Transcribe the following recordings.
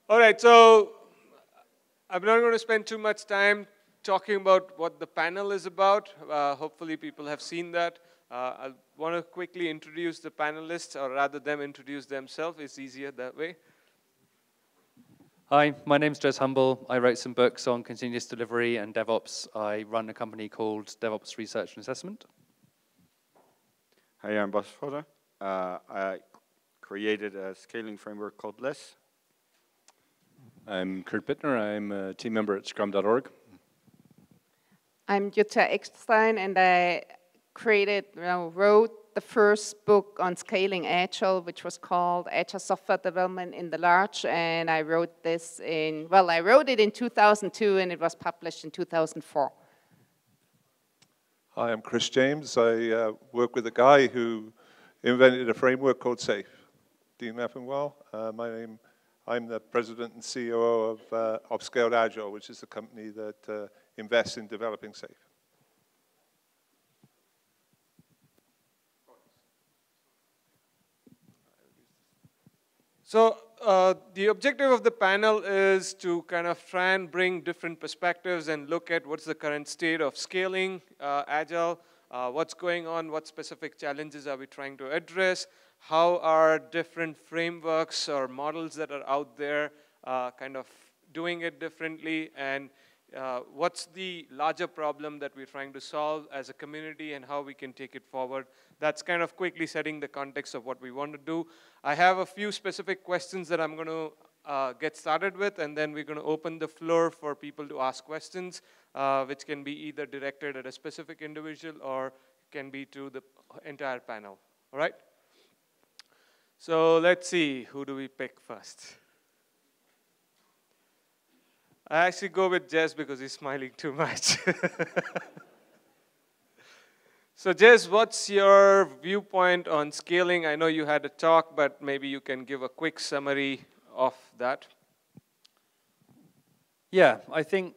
All right, so I'm not going to spend too much time talking about what the panel is about. Hopefully people have seen that. I want to quickly introduce the panelists, or rather them introduce themselves. It's easier that way. Hi, my name's Jez Humble. I wrote some books on continuous delivery and DevOps. I run a company called DevOps Research and Assessment. Hi, I'm Vodde. I created a scaling framework called Less. I'm Kurt Bittner. I'm a team member at scrum.org. I'm Jutta Eckstein, and I wrote the first book on scaling Agile, which was called Agile Software Development in the Large, and I wrote this I wrote it in 2002, and it was published in 2004. Hi, I'm Chris James. I work with a guy who invented a framework called SAFE. Do you know him well? I'm the president and COO of Scaled Agile, which is the company that invests in developing SAFE. So the objective of the panel is to kind of try and bring different perspectives and look at what's the current state of scaling Agile, what's going on, what specific challenges are we trying to address, how are different frameworks or models that are out there kind of doing it differently, and what's the larger problem that we're trying to solve as a community and how we can take it forward. That's kind of quickly setting the context of what we want to do. I have a few specific questions that I'm going to get started with, and then we're going to open the floor for people to ask questions, which can be either directed at a specific individual or can be to the entire panel. All right? So let's see, who do we pick first? I actually go with Jez because he's smiling too much. So Jez, what's your viewpoint on scaling? I know you had a talk, but maybe you can give a quick summary of that. Yeah, I think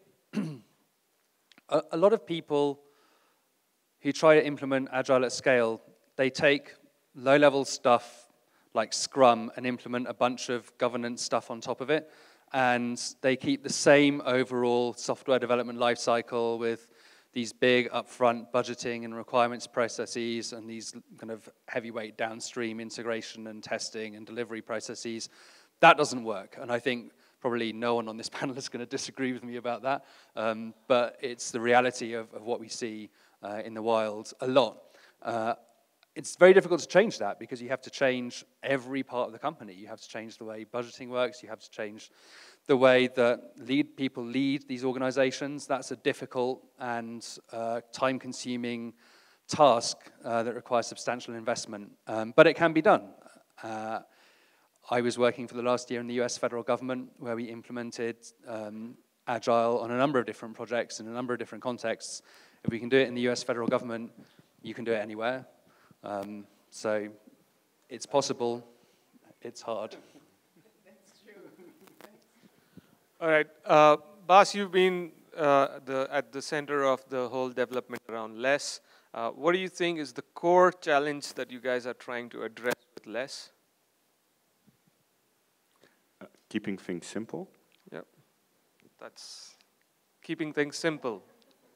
a lot of people who try to implement Agile at scale, they take low-level stuff like Scrum and implement a bunch of governance stuff on top of it. And they keep the same overall software development lifecycle with these big upfront budgeting and requirements processes and these kind of heavyweight downstream integration and testing and delivery processes. That doesn't work. And I think probably no one on this panel is going to disagree with me about that. But it's the reality of what we see in the wild a lot. It's very difficult to change that because you have to change every part of the company. You have to change the way budgeting works. You have to change the way that people lead these organizations. That's a difficult and time-consuming task that requires substantial investment. But it can be done. I was working for the last year in the US federal government where we implemented Agile on a number of different projects in a number of different contexts. If we can do it in the US federal government, you can do it anywhere. So it's possible, it's hard. That's true. All right, Bas, you've been at the center of the whole development around Less. What do you think is the core challenge that you guys are trying to address with Less? Keeping things simple. Yep, that's keeping things simple.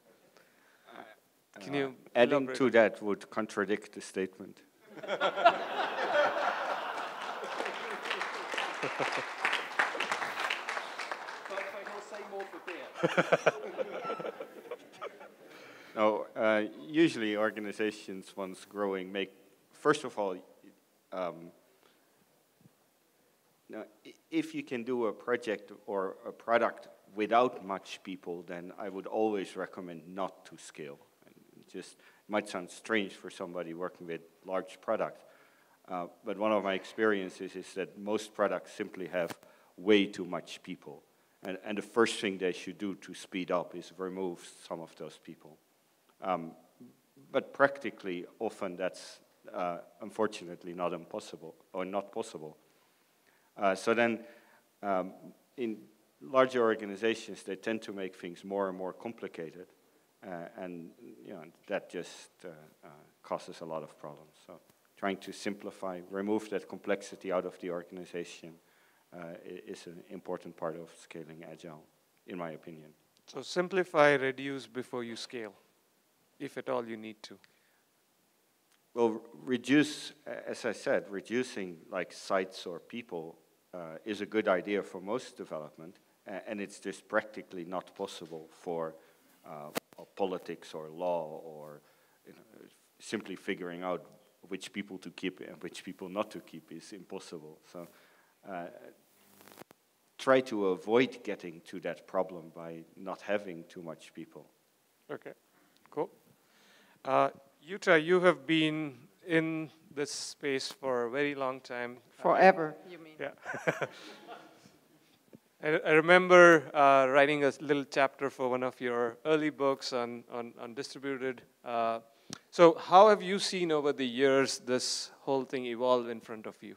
Can you adding elaborate? to that would contradict the statement. No, usually organizations once growing make, first of all, now, if you can do a project or a product without much people, then I would always recommend not to scale. Just might sound strange for somebody working with large products, but one of my experiences is that most products simply have way too much people. And the first thing they should do to speed up is remove some of those people. But practically, often that's unfortunately not impossible or not possible. So then, in larger organizations, they tend to make things more and more complicated. And that just causes a lot of problems. So trying to simplify, remove that complexity out of the organization, is an important part of scaling agile, in my opinion. So simplify, reduce before you scale, if at all you need to. Well, reduce, as I said, reducing like sites or people is a good idea for most development, and it's just practically not possible for politics or law or simply figuring out which people to keep and which people not to keep is impossible. So try to avoid getting to that problem by not having too much people. Okay, cool. Jutta, you have been in this space for a very long time. Forever, you mean? Yeah. I remember writing a little chapter for one of your early books on distributed. So how have you seen over the years this whole thing evolve in front of you?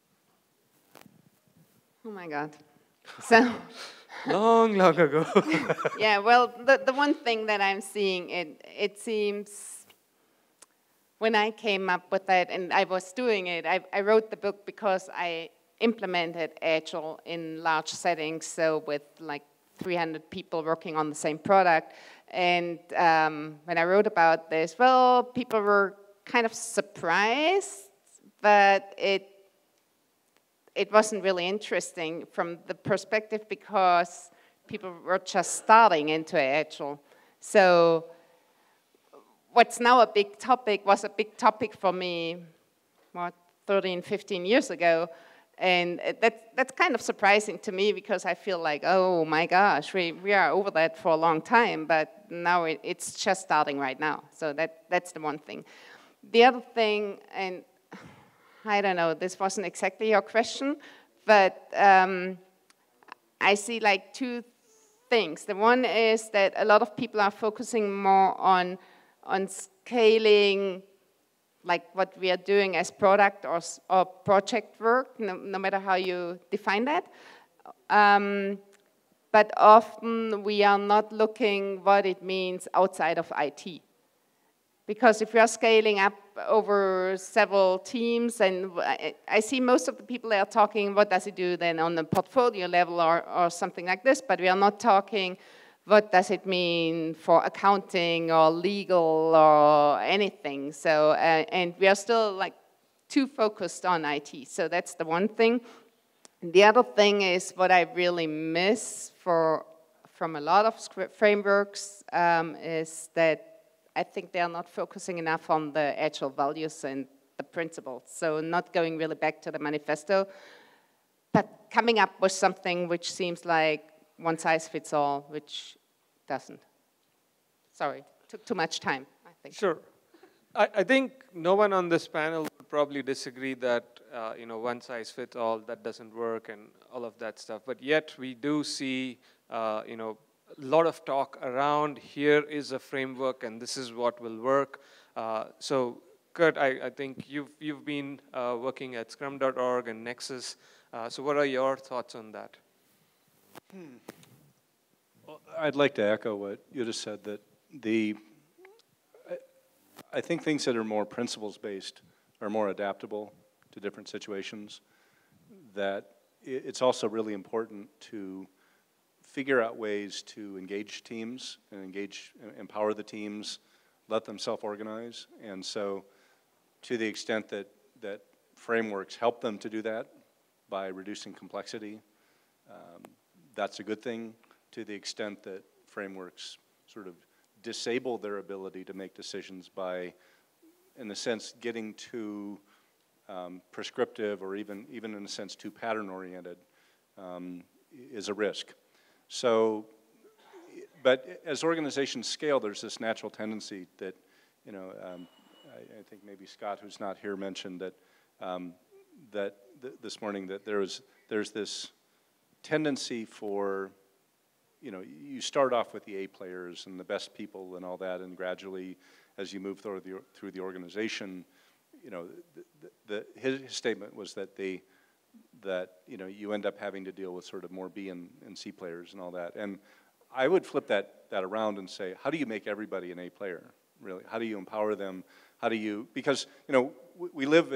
Oh my God. So long ago. yeah, well, the one thing that I'm seeing, it seems, when I came up with that and I was doing it, I wrote the book because I implemented Agile in large settings, so with like 300 people working on the same product. And when I wrote about this, well, people were kind of surprised, but it wasn't really interesting from the perspective because people were just starting into Agile. So what's now a big topic was a big topic for me, what, 13, 15 years ago. And that's kind of surprising to me because I feel like, oh my gosh, we are over that for a long time, but now it's just starting right now. So that's the one thing. The other thing, and I don't know, this wasn't exactly your question, but I see like two things. The one is that a lot of people are focusing more on scaling like what we are doing as product or project work, no matter how you define that. But often we are not looking what it means outside of IT. Because if we are scaling up over several teams, and I see most of the people that are talking, what does it do then on the portfolio level or something like this, but we are not talking what does it mean for accounting or legal or anything. So, and we are still like too focused on IT. So that's the one thing. The other thing is what I really miss from a lot of frameworks is that I think they are not focusing enough on the Agile values and the principles. So not going really back to the manifesto, but coming up with something which seems like one size fits all, which doesn't. Sorry, took too much time, I think. Sure. I think no one on this panel would probably disagree that one size fits all, that doesn't work and all of that stuff. But yet we do see a lot of talk around here is a framework and this is what will work. So Kurt, I think you've been working at scrum.org and Nexus. So what are your thoughts on that? Well, I'd like to echo what Jutta said, that I think things that are more principles-based are more adaptable to different situations, that it's also really important to figure out ways to engage teams and empower the teams, let them self-organize. And so to the extent that frameworks help them to do that by reducing complexity, that's a good thing. To the extent that frameworks sort of disable their ability to make decisions by, in a sense, getting too prescriptive or even in a sense too pattern-oriented is a risk. So, but as organizations scale, there's this natural tendency that, I think maybe Scott, who's not here, mentioned that this morning that there's this tendency for, you start off with the A players and the best people and all that, and gradually, as you move through the organization, his statement was that you end up having to deal with sort of more B and C players and all that. And I would flip that around and say, how do you make everybody an A player, really? How do you empower them? How do you, because, we live in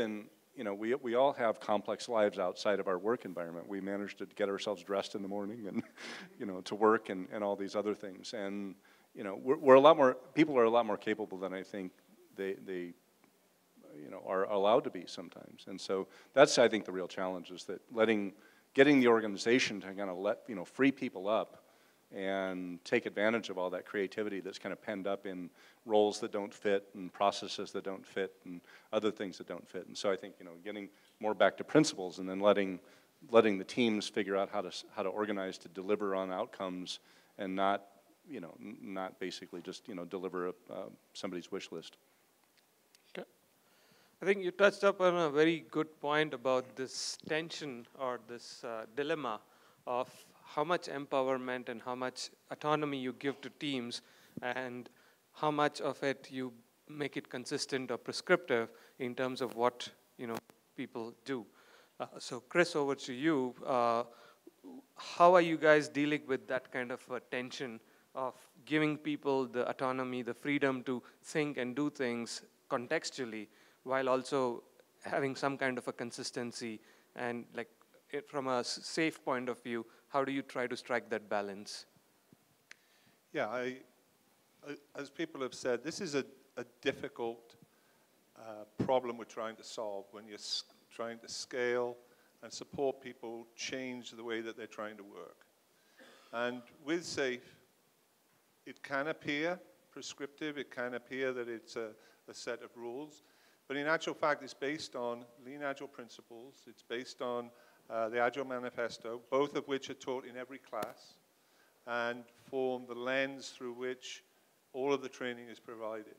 you know, we all have complex lives outside of our work environment. We manage to get ourselves dressed in the morning and, you know, to work and all these other things. And, you know, we're a lot more, people are a lot more capable than I think they you know, are allowed to be sometimes. And so that's, I think, the real challenge, is that getting the organization to kind of you know, free people up and take advantage of all that creativity that's kind of penned up in roles that don't fit and processes that don't fit and other things that don't fit. And so I think, you know, getting more back to principles and then letting the teams figure out how to organize to deliver on outcomes and not, you know, not basically just, you know, deliver somebody's wish list. Okay. I think you touched up on a very good point about this tension or this dilemma of how much empowerment and how much autonomy you give to teams and how much of it you make it consistent or prescriptive in terms of what, you know, people do. So Chris, over to you. How are you guys dealing with that kind of a tension of giving people the autonomy, the freedom to think and do things contextually, while also having some kind of a consistency and, like, from a safe point of view, how do you try to strike that balance? Yeah, as people have said, this is a difficult problem we're trying to solve when you're trying to scale and support people change the way that they're trying to work. And with SAFE, it can appear prescriptive, it can appear that it's a set of rules, but in actual fact, it's based on Lean Agile principles, it's based on the Agile Manifesto, both of which are taught in every class and form the lens through which all of the training is provided.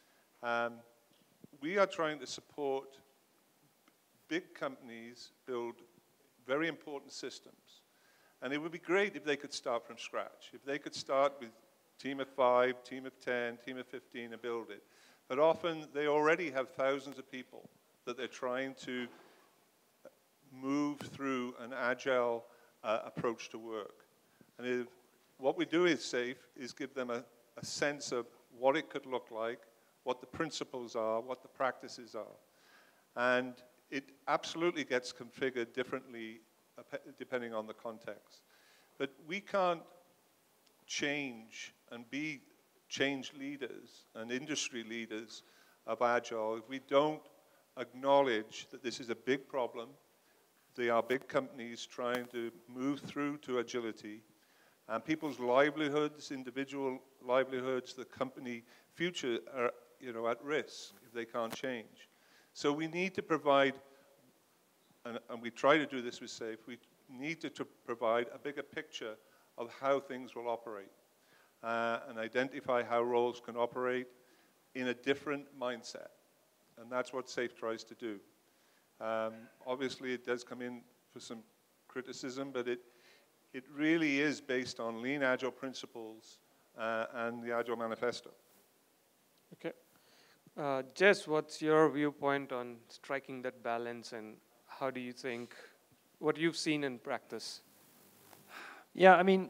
We are trying to support big companies build very important systems. And it would be great if they could start from scratch, if they could start with team of 5, team of 10, team of 15 and build it. But often they already have thousands of people that they're trying to move through an agile approach to work. And what we do is SAFE is give them a sense of what it could look like, what the principles are, what the practices are. And it absolutely gets configured differently depending on the context. But we can't change and be change leaders and industry leaders of Agile if we don't acknowledge that this is a big problem. They are big companies trying to move through to agility, and people's livelihoods, individual livelihoods, the company future are, you know, at risk if they can't change. So we need to provide, and we try to do this with SAFE, we need to provide a bigger picture of how things will operate and identify how roles can operate in a different mindset. And that's what SAFE tries to do. Obviously, it does come in for some criticism, but it really is based on Lean Agile principles and the Agile Manifesto. Okay. Jess, what's your viewpoint on striking that balance, and how do you think, what you've seen in practice? Yeah, I mean,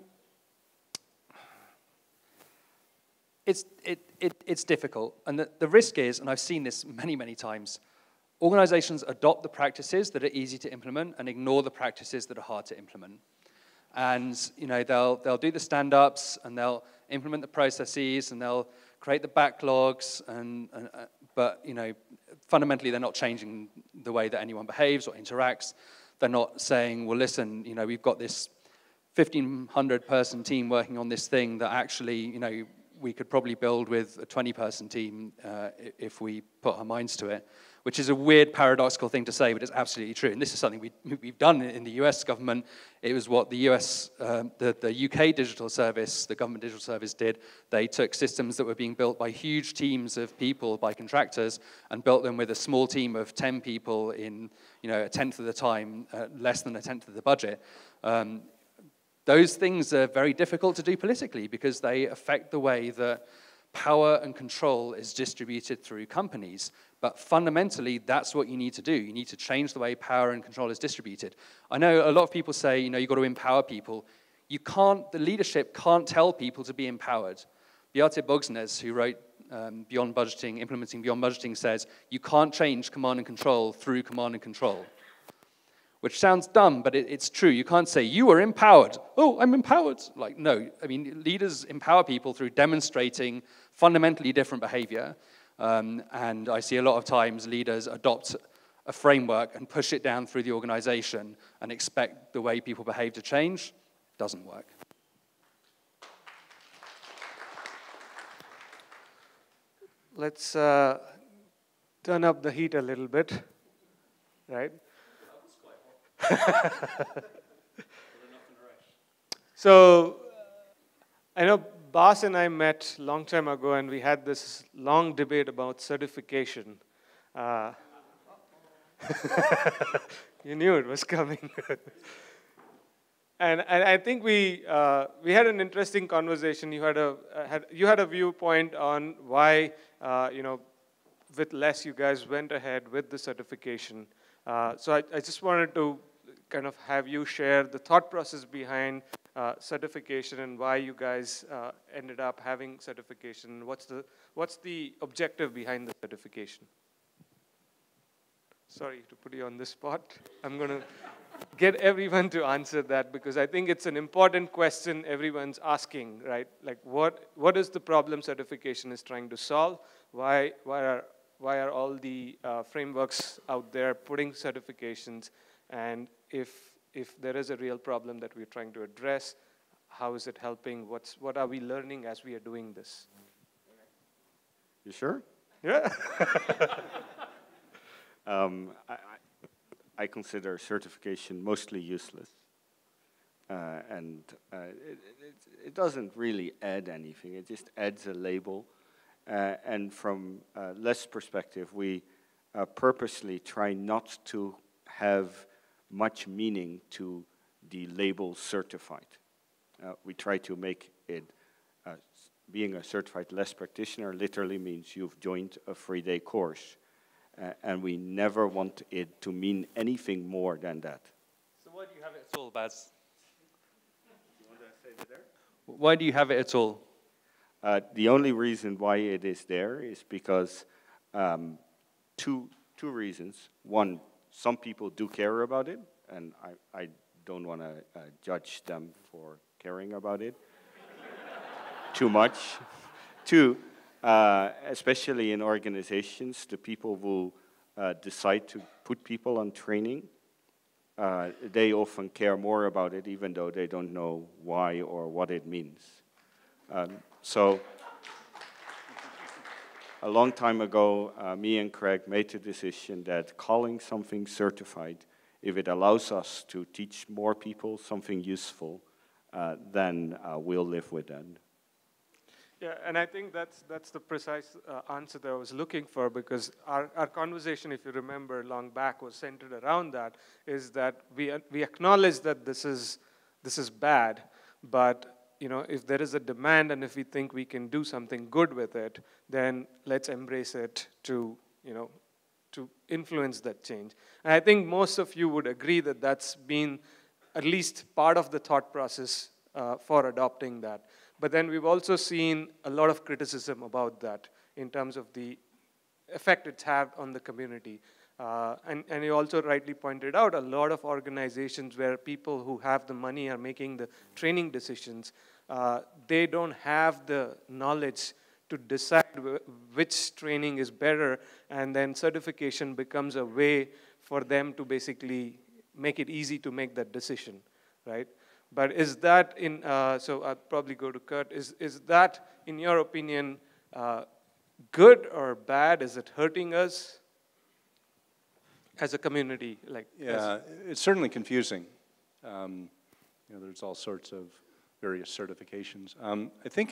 it's difficult, and the risk is, and I've seen this many, many times, organizations adopt the practices that are easy to implement and ignore the practices that are hard to implement. And, you know, they'll do the stand-ups and they'll implement the processes and they'll create the backlogs, but, you know, fundamentally they're not changing the way that anyone behaves or interacts. They're not saying, well, listen, you know, we've got this 1,500-person team working on this thing that actually, you know, we could probably build with a 20-person team if we put our minds to it, which is a weird, paradoxical thing to say, but it's absolutely true. And this is something we've done in the US government. It was what the US, the UK digital service, the government digital service did. They took systems that were being built by huge teams of people, by contractors, and built them with a small team of 10 people in, you know, a tenth of the time, less than a tenth of the budget. Those things are very difficult to do politically because they affect the way that power and control is distributed through companies. But fundamentally, that's what you need to do. You need to change the way power and control is distributed. I know a lot of people say, you know, you've got to empower people. You can't, the leadership can't tell people to be empowered. Beate Bogsnes, who wrote beyond budgeting, implementing beyond budgeting says you can't change command and control through command and control. Which sounds dumb, but it's true. You can't say, you are empowered. Oh, I'm empowered. Like, no. I mean, leaders empower people through demonstrating fundamentally different behavior. And I see a lot of times leaders adopt a framework and push it down through the organization and expect the way people behave to change. Doesn't work. Let's turn up the heat a little bit, right? So, I know Bas and I met a long time ago, and we had this long debate about certification. You knew it was coming. And I think we had an interesting conversation. You had a viewpoint on why with less you guys went ahead with the certification. So I just wanted to kind of have you share the thought process behind certification and why you guys ended up having certification. What's the objective behind the certification? Sorry to put you on the spot. I'm going to get everyone to answer that because I think it's an important question everyone's asking, right? Like what is the problem certification is trying to solve? Why are all the frameworks out there putting certifications? And if there is a real problem that we're trying to address, how is it helping? What are we learning as we are doing this? You sure? Yeah. I consider certification mostly useless. And it doesn't really add anything. It just adds a label. And from less perspective, we purposely try not to have much meaning to the label certified. We try to make it, being a certified less practitioner literally means you've joined a 3-day course. And we never want it to mean anything more than that. So why do you have it at all, Baz? You want to say it there? Why do you have it at all? The only reason why it is there is because two reasons. One, some people do care about it, and I don't want to judge them for caring about it too much. Two, especially in organizations, the people who decide to put people on training, they often care more about it even though they don't know why or what it means. So a long time ago, me and Craig made the decision that calling something certified, if it allows us to teach more people something useful, then we'll live with that. Yeah, and I think that's the precise answer that I was looking for, because our conversation, if you remember long back, was centered around that, is that we acknowledge that this is bad, but if there is a demand and if we think we can do something good with it, then let's embrace it to influence that change. And I think most of you would agree that that's been at least part of the thought process for adopting that. But then we've also seen a lot of criticism about that in terms of the effect it's had on the community. And you also rightly pointed out a lot of organizations where people who have the money are making the training decisions. They don't have the knowledge to decide which training is better, and then certification becomes a way for them to basically make it easy to make that decision, right? But is that so I'll probably go to Kurt, is that, in your opinion, good or bad? Is it hurting us as a community? Yeah, it's certainly confusing. There's all sorts of various certifications. I think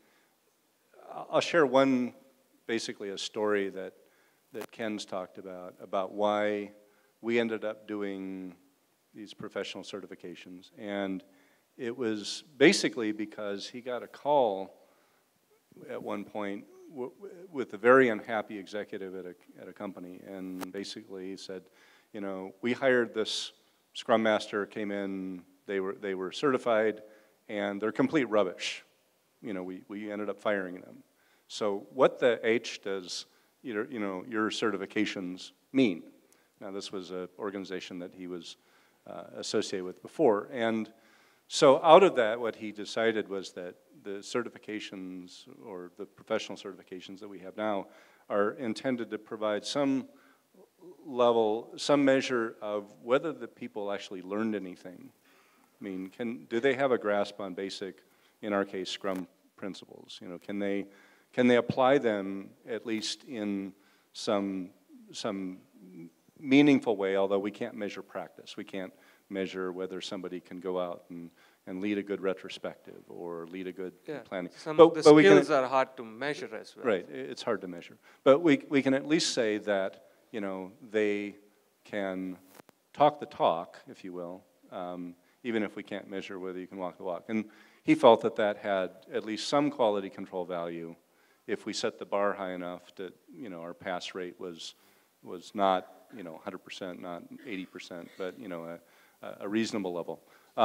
I'll share basically a story that Ken's talked about why we ended up doing these professional certifications. And it was basically because he got a call at one point with a very unhappy executive at a company, and basically he said, we hired this Scrum Master, came in, they were certified, and they're complete rubbish. We ended up firing them. So what the H does your certifications mean? Now this was an organization that he was associated with before, and so out of that, what he decided was that the certifications, or the professional certifications that we have now, are intended to provide some level, some measure of whether the people actually learned anything. I mean, do they have a grasp on basic, in our case, Scrum principles? You know, can they apply them at least in some meaningful way, although we can't measure practice. We can't measure whether somebody can go out and lead a good retrospective or lead a good planning. Some of the skills are hard to measure as well. Right, it's hard to measure. But we can at least say that, you know, they can talk the talk, if you will, even if we can't measure whether you can walk the walk. And he felt that that had at least some quality control value if we set the bar high enough that, you know, our pass rate was not, you know, 100%, not 80%, but, you know, a reasonable level.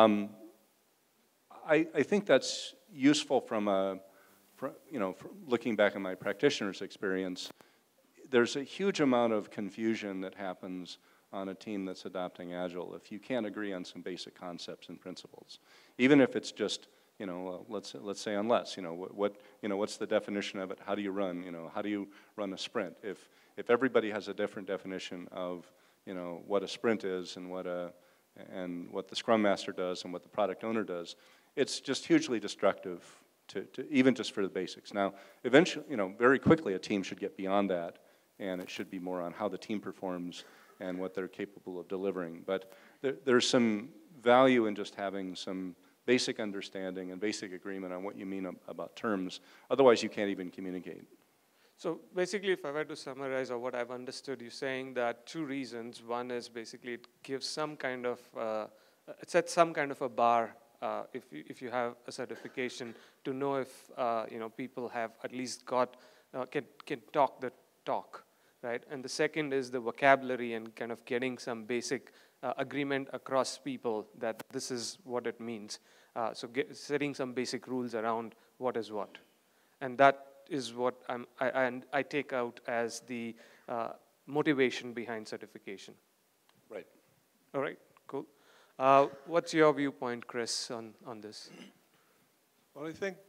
I think that's useful from looking back at my practitioner's experience. There's a huge amount of confusion that happens on a team that's adopting Agile if you can't agree on some basic concepts and principles. Even if it's just, you know, let's say unless, you know, what's the definition of it? How do you run? You know, how do you run a sprint? If everybody has a different definition of, you know, what a sprint is and what the Scrum Master does and what the product owner does, it's just hugely destructive to even just for the basics. Now, eventually, you know, very quickly a team should get beyond that, and it should be more on how the team performs and what they're capable of delivering. But there's some value in just having some basic understanding and basic agreement on what you mean about terms. Otherwise, you can't even communicate. So basically, if I were to summarize or what I've understood, you're saying that two reasons. One is basically it gives some kind of, it sets some kind of a bar if you have a certification to know if you know, people have at least got, can talk the talk, right? And the second is the vocabulary and kind of getting some basic agreement across people that this is what it means. So setting some basic rules around what is what. And that is what I take out as the motivation behind certification. Right. All right, cool. What's your viewpoint, Chris, on this? Well, I think,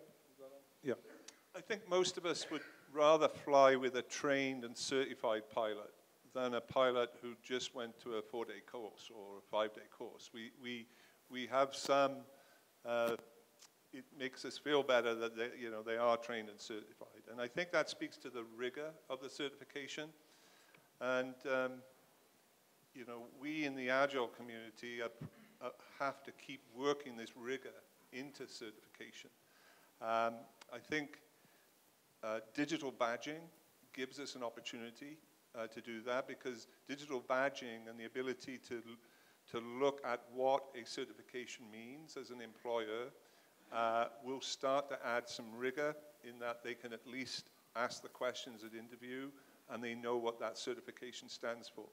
I think most of us would rather fly with a trained and certified pilot than a pilot who just went to a 4-day course or a 5-day course. We have some, it makes us feel better that they are trained and certified. And I think that speaks to the rigor of the certification. And you know, we in the Agile community have to keep working this rigor into certification. I think digital badging gives us an opportunity to do that, because digital badging and the ability to look at what a certification means as an employer will start to add some rigor in that they can at least ask the questions at interview and they know what that certification stands for.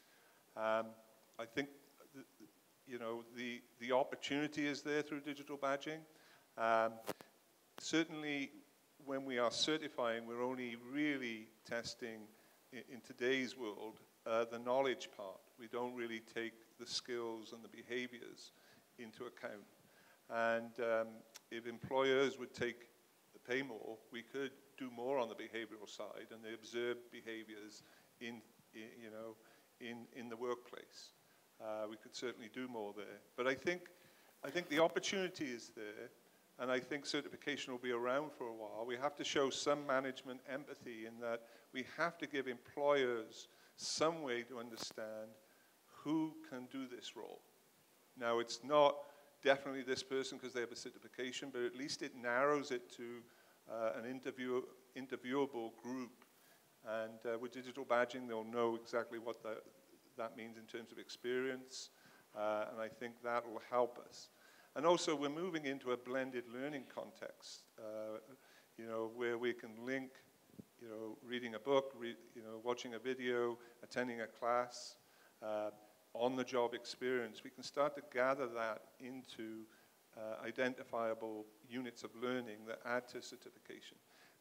I think you know, the opportunity is there through digital badging. Certainly when we are certifying, we're only really testing in today's world the knowledge part. We don't really take the skills and the behaviors into account. And if employers would pay more, we could do more on the behavioral side and the observed behaviors in the workplace. We could certainly do more there. But I think the opportunity is there, and I think certification will be around for a while. We have to show some management empathy in that we have to give employers some way to understand who can do this role. Now, it's not definitely this person because they have a certification, but at least it narrows it to an interviewable group. And with digital badging, they'll know exactly what that means in terms of experience, and I think that will help us. And also, we're moving into a blended learning context, you know, where we can link, you know, reading a book, you know, watching a video, attending a class, on-the-job experience. We can start to gather that into identifiable units of learning that add to certification.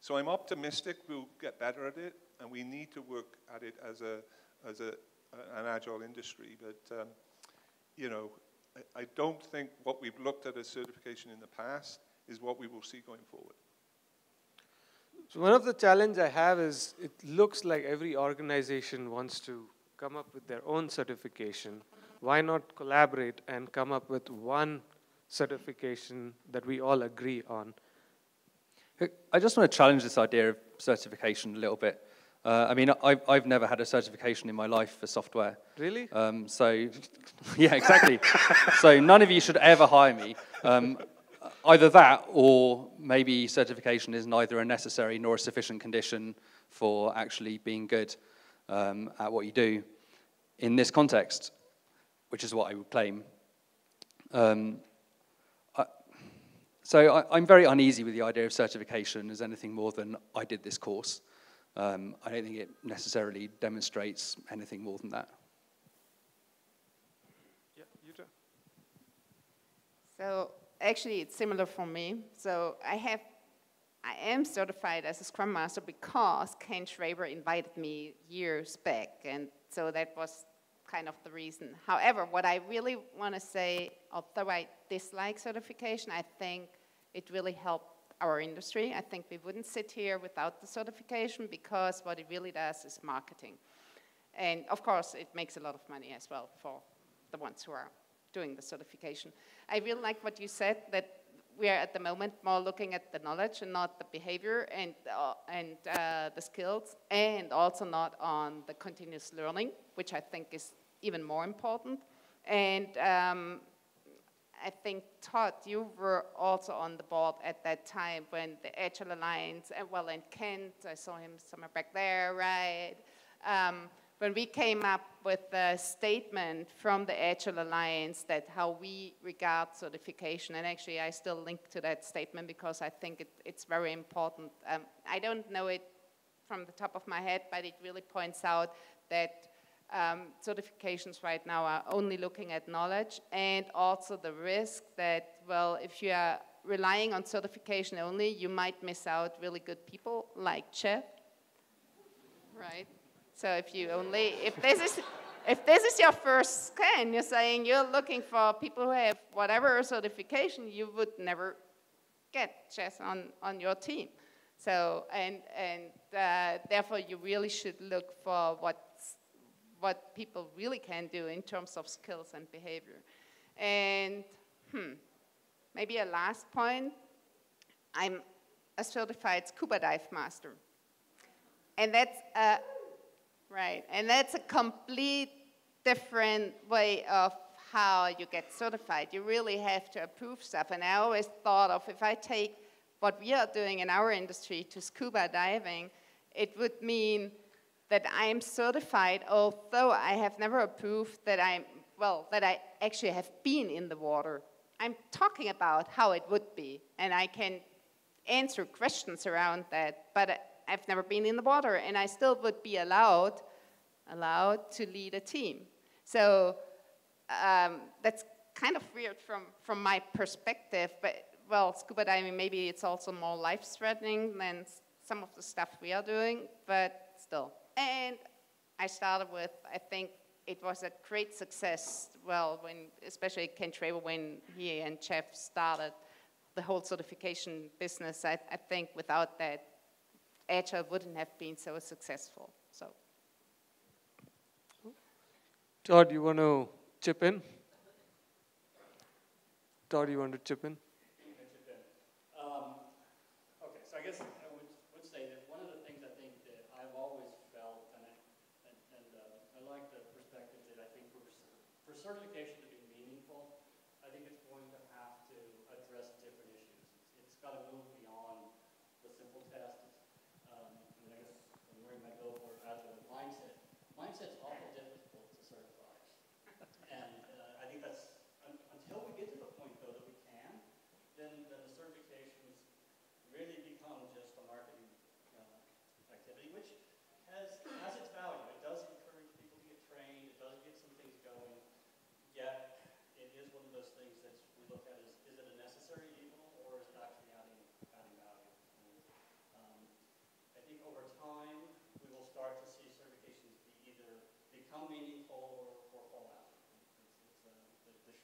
So I'm optimistic we'll get better at it, and we need to work at it as an agile industry. But you know, I don't think what we've looked at as certification in the past is what we will see going forward. So one of the challenge I have is it looks like every organization wants to come up with their own certification. Why not collaborate and come up with one certification that we all agree on? I just want to challenge this idea of certification a little bit. I mean, I've never had a certification in my life for software. Really? So, yeah, exactly. So none of you should ever hire me. Either that, or maybe certification is neither a necessary nor a sufficient condition for actually being good at what you do in this context, which is what I would claim. So I'm very uneasy with the idea of certification as anything more than I did this course. I don't think it necessarily demonstrates anything more than that. Yeah, Jutta. So actually, it's similar for me. So I am certified as a Scrum Master because Ken Schraber invited me years back, and so that was kind of the reason. However, what I really want to say, although I dislike certification, I think it really helped our industry. I think we wouldn't sit here without the certification, because what it really does is marketing. And of course, it makes a lot of money as well for the ones who are doing the certification. I really like what you said, that we are at the moment more looking at the knowledge and not the behavior and the skills, and also not on the continuous learning, which I think is even more important. And I think, Todd, you were also on the board at that time when the Agile Alliance, and Kent, I saw him somewhere back there, right? When we came up with a statement from the Agile Alliance that how we regard certification, and actually I still link to that statement because I think it's very important. I don't know it from the top of my head, but it really points out that certifications right now are only looking at knowledge, and also the risk that, well, if you are relying on certification only, you might miss out really good people like Jeff, right? So if this is your first scan, you're saying you're looking for people who have whatever certification, you would never get Jeff on your team. So, and therefore you really should look for what people really can do in terms of skills and behavior. And maybe a last point, I'm a certified scuba dive master. And that's right, and that's a complete different way of how you get certified. You really have to approve stuff. And I always thought of, if I take what we are doing in our industry to scuba diving, it would mean that I am certified, although I have never approved that I actually have been in the water. I'm talking about how it would be, and I can answer questions around that, but I've never been in the water, and I still would be allowed to lead a team. So that's kind of weird from my perspective, but well, scuba diving, maybe it's also more life-threatening than some of the stuff we are doing, but still. And I started with, I think it was a great success, well, when, especially Ken Schraber, when he and Jeff started the whole certification business. I think without that, Agile wouldn't have been so successful. So, Todd, you want to chip in? Todd, you want to chip in? Okay, so I guess I would say that one of the things I think that I've always felt, and I like the perspective that I think for certification to be meaningful, I think it's going to have to address different issues. It's got to move beyond the simple tests. And I guess I'm wearing my go for agile mindset. Mindset's awful difficult to certify. And I think that's, until we get to the point, though, that we can, then the certifications really become just a marketing activity, which has its value. It does encourage people to get trained. It does get some things going. Yet, it is one of those things that we look at as, is it a necessary evil, or is it actually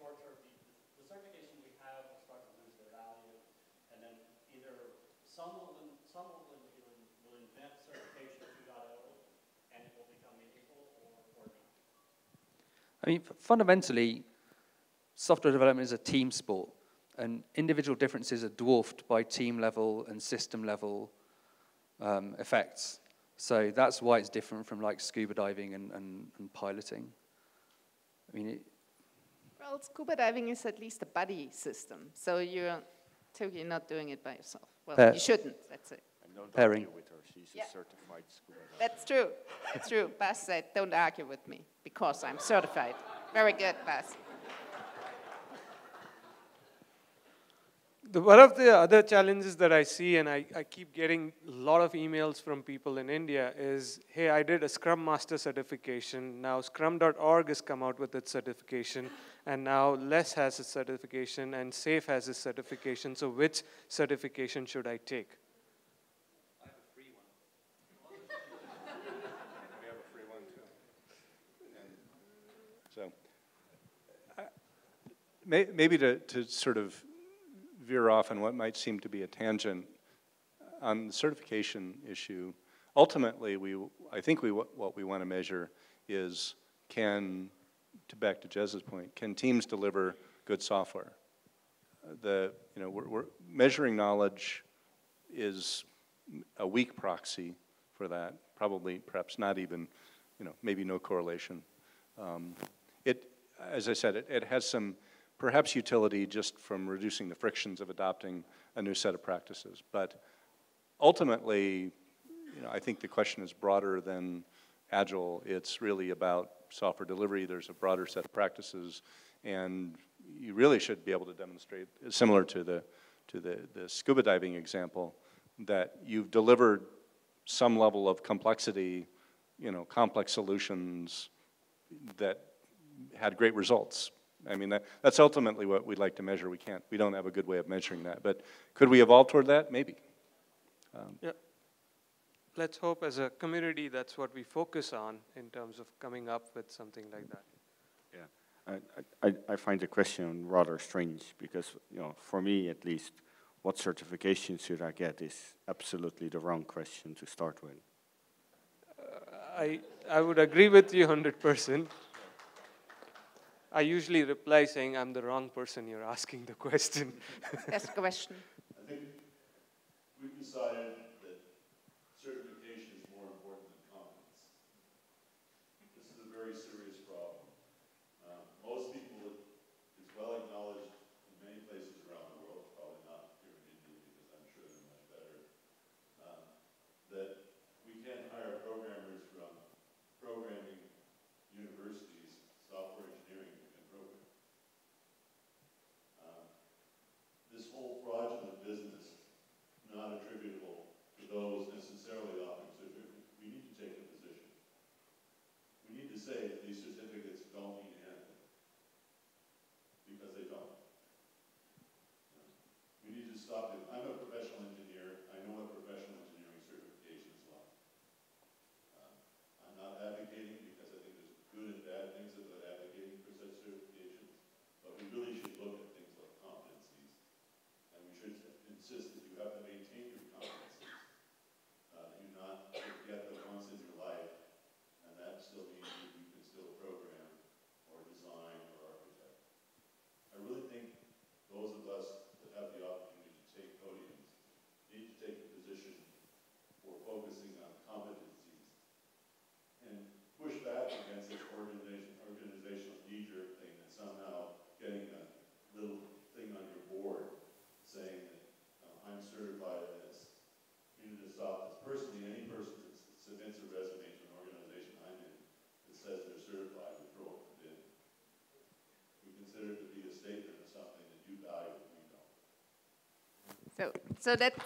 short term, the certification we have will start to lose their value, and then either some will invent certification 2.0 and it will become meaningful, or not. I mean, fundamentally, software development is a team sport, and individual differences are dwarfed by team level and system level effects. So that's why it's different from like scuba diving and piloting. I mean, well, scuba diving is at least a buddy system, so you're totally not doing it by yourself. Well, you shouldn't, that's it. And don't Pairing. argue with her, she's a certified scuba diver. That's true, that's true. Bas said, don't argue with me, because I'm certified. Very good, Bas. One of the other challenges that I see, and I keep getting a lot of emails from people in India, is, hey, I did a Scrum Master certification. Now Scrum.org has come out with its certification, and now Less has its certification, and SAFe has its certification. So which certification should I take? I have a free one. We have a free one too. And so maybe to sort of veer off on what might seem to be a tangent on the certification issue. Ultimately, I think what we want to measure is back to Jez's point, can teams deliver good software? We're measuring knowledge is a weak proxy for that. Probably, perhaps not even, maybe no correlation. As I said, it has some perhaps utility just from reducing the frictions of adopting a new set of practices. But ultimately, I think the question is broader than Agile. It's really about software delivery. There's a broader set of practices, and you really should be able to demonstrate, similar to the scuba diving example, that you've delivered some level of complexity, complex solutions that had great results. I mean, that's ultimately what we'd like to measure. We don't have a good way of measuring that. But could we evolve toward that? Maybe. Yeah. Let's hope as a community that's what we focus on in terms of coming up with something like that. Yeah. I find the question rather strange because, for me at least, what certification should I get is absolutely the wrong question to start with. I would agree with you 100%. I usually reply saying, I'm the wrong person, you're asking the question. Ask a question. I think we've decided that certification is more important than competence. This is a very serious problem. Most people, it's well acknowledged in many places around the world, probably not here in India because I'm sure they're much better, that we can't hire programmers from programming universities, software engineering, this whole fraudulent business, not attributable to those necessarily offering certificates, we need to take a position. We need to say that these certificates don't mean anything, because they don't. We need to stop it. I'm a professional engineer. I know what professional engineering certification is like. I'm not advocating because I think there's good and bad things about advocating for such certifications, but we really should look at things like competencies. And we should insist that you have to maintain your competencies. You not get them once in your life, and that still means that you can still program or design or architect. I really think those of us that have the opportunity to take podiums need to take a position for focusing on competencies and push back against this organizational knee-jerk thing that somehow getting a little thing on your board saying that I'm certified as community software. Personally, any person that submits a resume to an organization I'm in that says they're certified would throw it in the bin. We consider it to be a statement of something that you value and we don't. So that's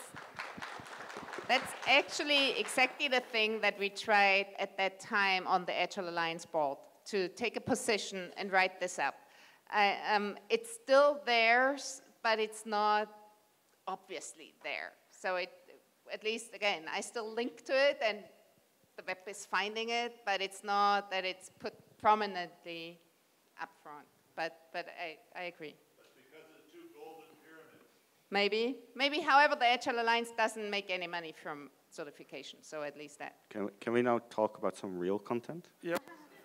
actually exactly the thing that we tried at that time on the Agile Alliance board, to take a position and write this up. It's still theirs, but it's not obviously there. So at least, again, I still link to it and the web is finding it, but it's not that it's put prominently up front. but I agree. That's because it's two golden pyramids. Maybe. However, the Agile Alliance doesn't make any money from certification, so at least that. Can we now talk about some real content? Yep.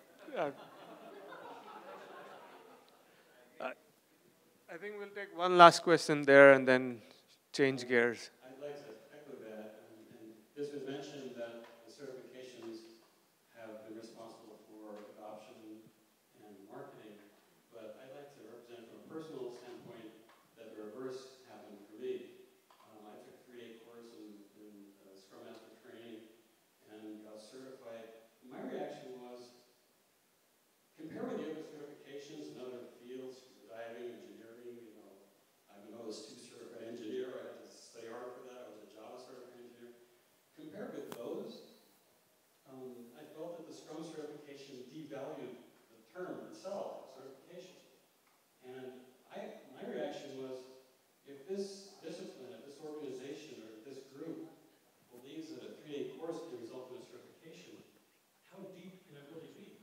I think we'll take one last question there and then change gears. I'd like to echo that, and this was mentioned that the certifications have been responsible for adoption and marketing, but I'd like to represent from a personal standpoint that the reverse happened for me. I took a 3-day course in Scrum Master training and got certified. My reaction was, compare with the other certifications in other fields, diving, engineering, you know, I'm an OS2 certified engineer, I had to study hard for that, I was a Java certified engineer. Compared with those, I felt that the Scrum certification devalued the term itself, certification. And my reaction was, if this discipline, if this organization, or if this group believes that a 3-day course can result in a certification, how deep can it really be?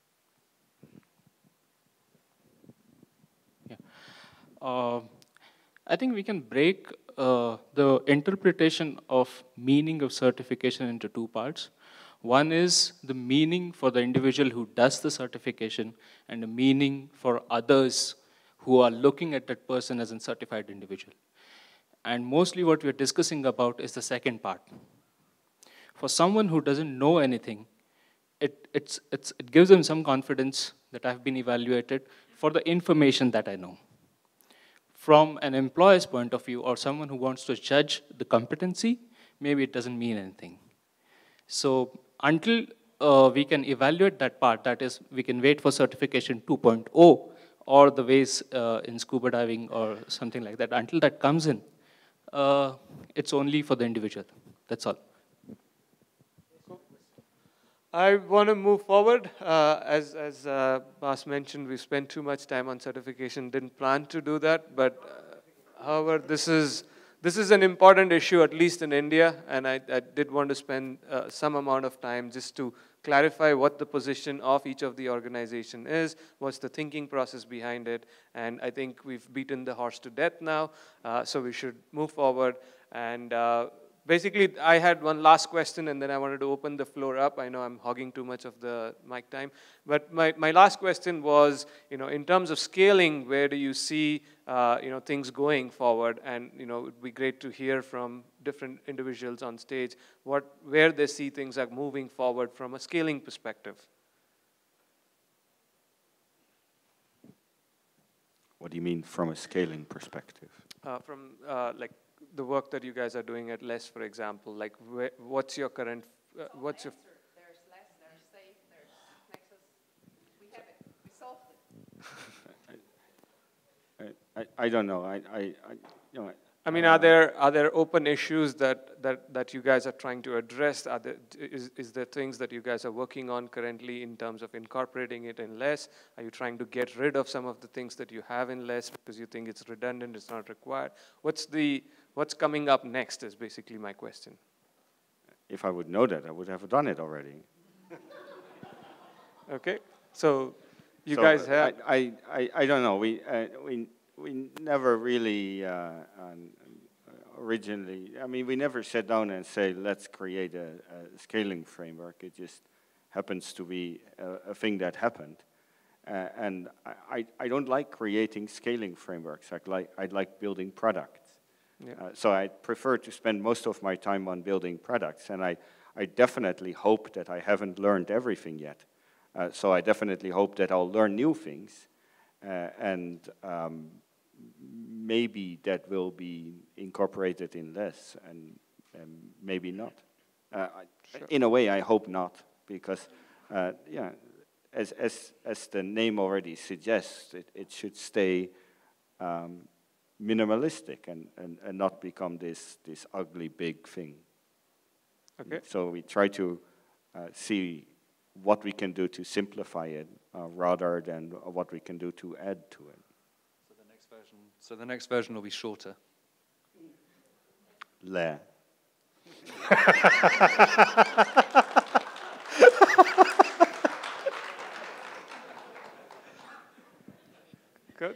I think we can break the interpretation of meaning of certification into 2 parts. One is the meaning for the individual who does the certification, and the meaning for others who are looking at that person as a certified individual. And mostly what we're discussing about is the second part. For someone who doesn't know anything, it gives them some confidence that I've been evaluated for the information that I know. From an employer's point of view, or someone who wants to judge the competency, maybe it doesn't mean anything. So until we can evaluate that part, that is, we can wait for certification 2.0, or the ways in scuba diving or something like that, until that comes in, it's only for the individual. That's all. I want to move forward. As Bas mentioned, we spent too much time on certification, didn't plan to do that, but however, this is an important issue, at least in India, and I did want to spend some amount of time just to clarify what the position of each of the organization is, what's the thinking process behind it, and I think we've beaten the horse to death now, so we should move forward. And basically, I had one last question, and then I wanted to open the floor up. I know I'm hogging too much of the mic time, but my last question was, in terms of scaling, where do you see, things going forward? And it would be great to hear from different individuals on stage where they see things are moving forward from a scaling perspective. What do you mean from a scaling perspective? From like the work that you guys are doing at LESS, for example, like what's your current, what's your... There's LESS, there's SAFE, there's Nexus. We have it, we solved it. I don't know. I mean, are there open issues that you guys are trying to address? Is there things that you guys are working on currently in terms of incorporating it in LESS? Are you trying to get rid of some of the things that you have in LESS because you think it's redundant, it's not required? What's coming up next is basically my question. If I would know that, I would have done it already. Okay, so you guys have... I don't know. We never really originally, we never sat down and say, let's create a scaling framework. It just happens to be a thing that happened. And I don't like creating scaling frameworks. I like building products. Yeah. So I prefer to spend most of my time on building products. And I definitely hope that I haven't learned everything yet. So I definitely hope that I'll learn new things. Maybe that will be incorporated in LESS, and maybe not. Sure. In a way, I hope not, because as the name already suggests, it should stay minimalistic and not become this ugly big thing. Okay. So we try to see what we can do to simplify it rather than what we can do to add to it. So the next version will be shorter. Le.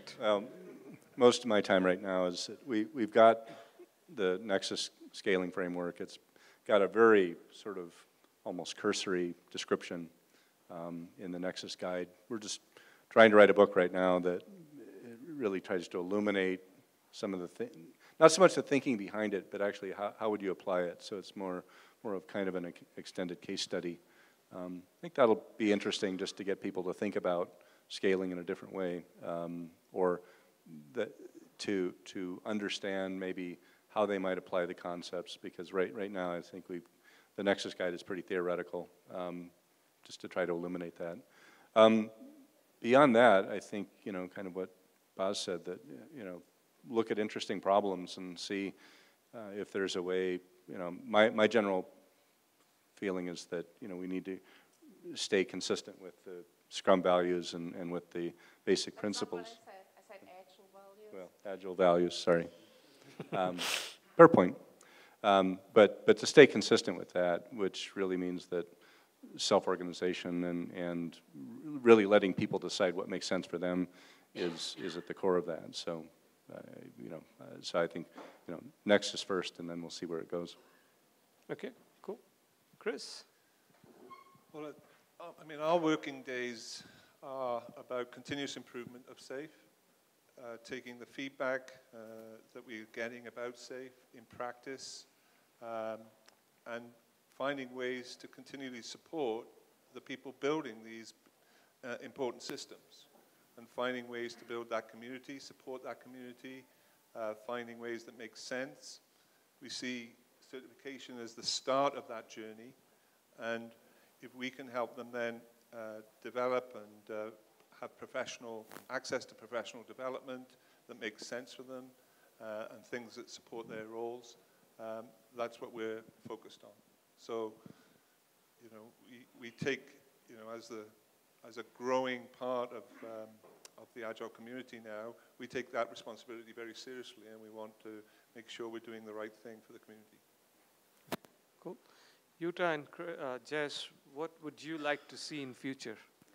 project? Most of my time right now is that we've got the Nexus scaling framework. It's got a very sort of almost cursory description in the Nexus guide. We're just trying to write a book right now that really tries to illuminate some of the not so much the thinking behind it, but actually how would you apply it. So it's more of kind of an extended case study. I think that'll be interesting just to get people to think about scaling in a different way, or to understand maybe how they might apply the concepts, because right now I think the Nexus guide is pretty theoretical, just to try to illuminate that. Beyond that, I think, kind of what Baz said, that, look at interesting problems and see if there's a way, my general feeling is that, we need to stay consistent with the Scrum values and with the basic principles. I said agile values. Well, agile values, sorry. Fair point. But to stay consistent with that, which really means that self-organization and really letting people decide what makes sense for them is at the core of that. So, so I think, Nexus first, and then we'll see where it goes. Okay, cool. Chris? Well, our working days are about continuous improvement of SAFe, taking the feedback that we're getting about SAFe in practice, and finding ways to continually support the people building these important systems, and finding ways to build that community, support that community, finding ways that make sense. We see certification as the start of that journey, and if we can help them then develop and have access to professional development that makes sense for them, and things that support their roles, that's what we're focused on. So, we take, as a growing part of the Agile community now, we take that responsibility very seriously, and we want to make sure we're doing the right thing for the community. Cool. Jutta and Jess, what would you like to see in future?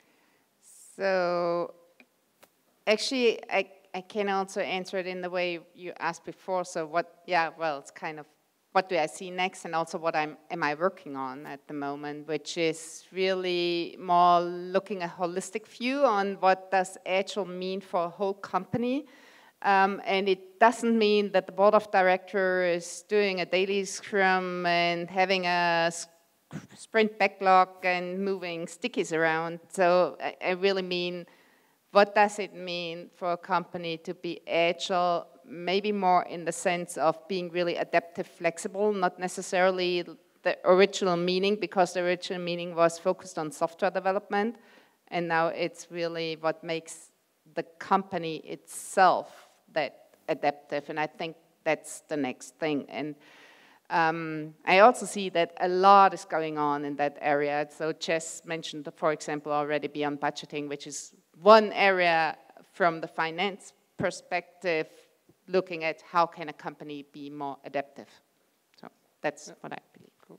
So, actually, I can also answer it in the way you asked before. So it's kind of, what do I see next, and also what am I working on at the moment, which is really more looking a holistic view on what does Agile mean for a whole company. And it doesn't mean that the board of directors is doing a daily scrum and having a sprint backlog and moving stickies around. So I really mean, what does it mean for a company to be agile, maybe more in the sense of being really adaptive, flexible, not necessarily the original meaning, because the original meaning was focused on software development, and now it's really what makes the company itself that adaptive, and I think that's the next thing. And I also see that a lot is going on in that area. So Jess mentioned, for example, already beyond budgeting, which is one area from the finance perspective, looking at how can a company be more adaptive. So that's what I believe. Cool.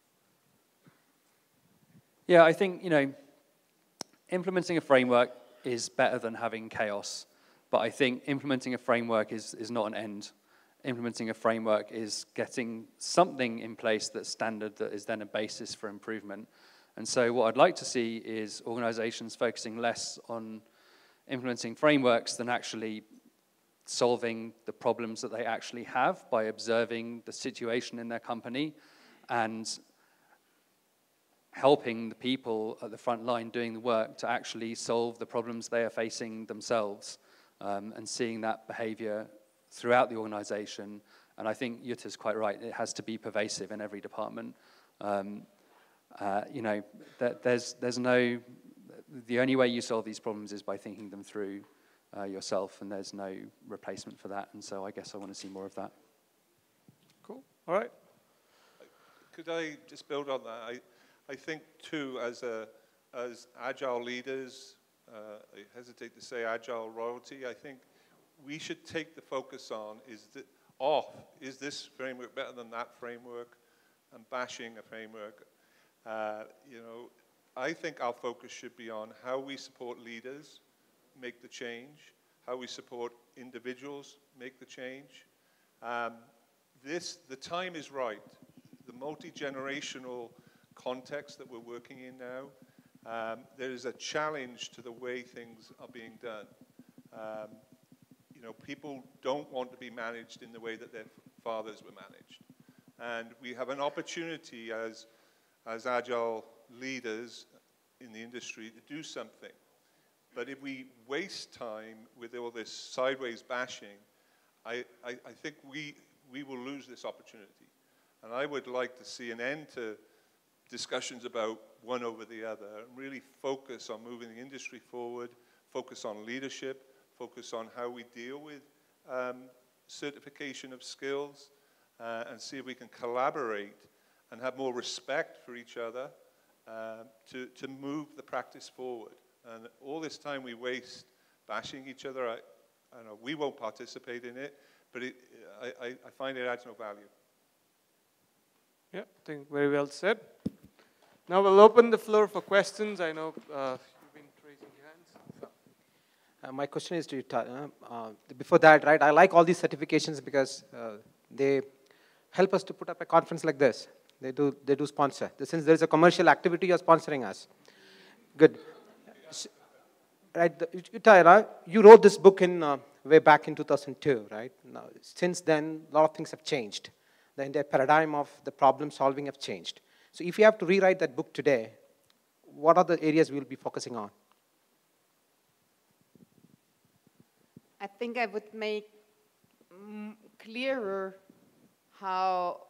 Yeah, I think, implementing a framework is better than having chaos. But I think implementing a framework is not an end. Implementing a framework is getting something in place that's standard, that is then a basis for improvement. And so what I'd like to see is organizations focusing less on implementing frameworks than actually solving the problems that they actually have by observing the situation in their company and helping the people at the front line doing the work to actually solve the problems they are facing themselves, and seeing that behavior throughout the organization. And I think Jutta's quite right, it has to be pervasive in every department. The only way you solve these problems is by thinking them through yourself, and there's no replacement for that. And so I guess I want to see more of that. Cool. All right. Could I just build on that? I think too, as agile leaders, I hesitate to say agile royalty, I think we should take the focus on, is this framework better than that framework, and bashing a framework. I think our focus should be on how we support leaders, make the change, how we support individuals make the change. The time is right. The multi-generational context that we're working in now, there is a challenge to the way things are being done. You know, people don't want to be managed in the way that their fathers were managed. And we have an opportunity as agile leaders in the industry to do something. But if we waste time with all this sideways bashing, I think we will lose this opportunity. And I would like to see an end to discussions about one over the other, and really focus on moving the industry forward, focus on leadership, focus on how we deal with certification of skills, and see if we can collaborate and have more respect for each other to move the practice forward. And all this time we waste bashing each other, I know we won't participate in it, but I find it adds no value. Yeah, I think very well said. Now we'll open the floor for questions. I know you've been raising your hands. My question is to Jutta. Before that, right, I like all these certifications because they help us to put up a conference like this. They do sponsor. Since there's a commercial activity, you're sponsoring us. Good. Right, Jutta, you wrote this book in way back in 2002, right? Now, since then, a lot of things have changed. The entire paradigm of the problem solving have changed. So if you have to rewrite that book today, what are the areas we'll be focusing on? I think I would make clearer how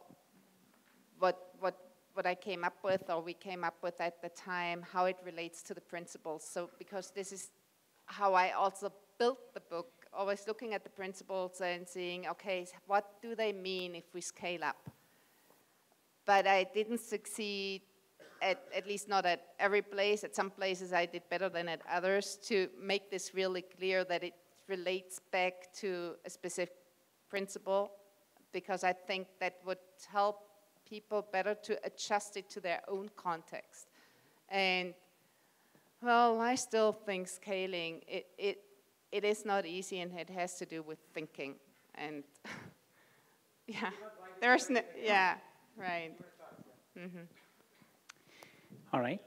what I came up with, or we came up with at the time, how it relates to the principles. So because this is how I also built the book, always looking at the principles and seeing, okay, what do they mean if we scale up? But I didn't succeed, at least not at every place. At some places I did better than at others, to make this really clear that it relates back to a specific principle, because I think that would help people better to adjust it to their own context. And, well, I still think scaling, it is not easy, and it has to do with thinking. And, yeah, there's no, yeah, right. Mm-hmm. All right.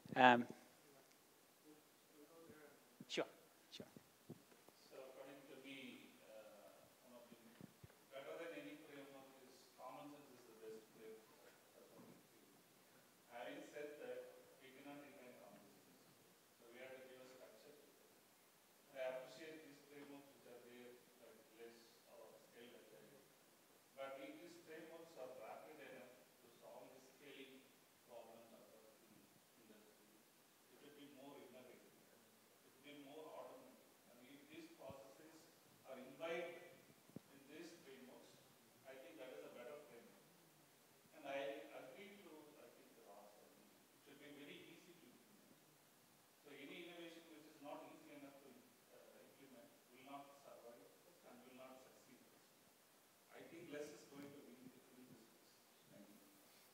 Sure. So according to me, one of the better than any framework is common sense is the best framework. Having said that, we cannot invent common sense. So we have to give a structure to it. I appreciate these frameworks which are there, like less or scale agile. But if these frameworks are rapid enough to solve the scaling problems across the industry, it will be more innovative. It will be more automated. And if these processes are imbibed in these frameworks, I think that is a better framework. And I agree to, I think, the last one. It should be very easy to implement. So any innovation which is not easy enough to implement will not survive and will not succeed. I think less is going to win this race. Thank you.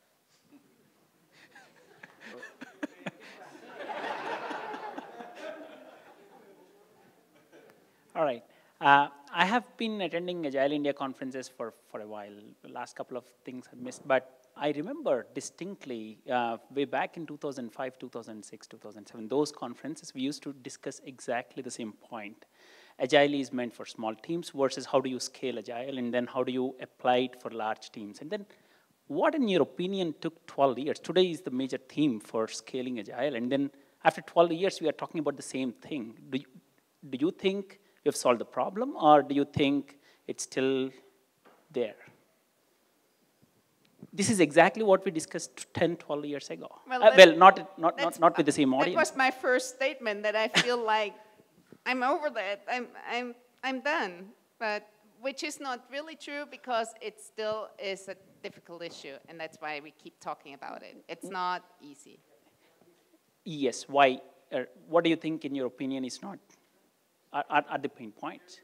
All right. I have been attending Agile-India conferences for a while. The last couple of things I missed. But I remember distinctly, way back in 2005, 2006, 2007, those conferences, we used to discuss exactly the same point. Agile is meant for small teams versus how do you scale Agile, and then how do you apply it for large teams. And then what, in your opinion, took 12 years? Today is the major theme for scaling Agile. And then after 12 years, we are talking about the same thing. Do you think we have solved the problem, or do you think it's still there? This is exactly what we discussed 10, 12 years ago. Well, not with the same audience. That was my first statement, that I feel like I'm over that. I'm done. But which is not really true, because it still is a difficult issue, and that's why we keep talking about it. It's not easy. Yes. Why? What do you think, in your opinion, is not are the pain points?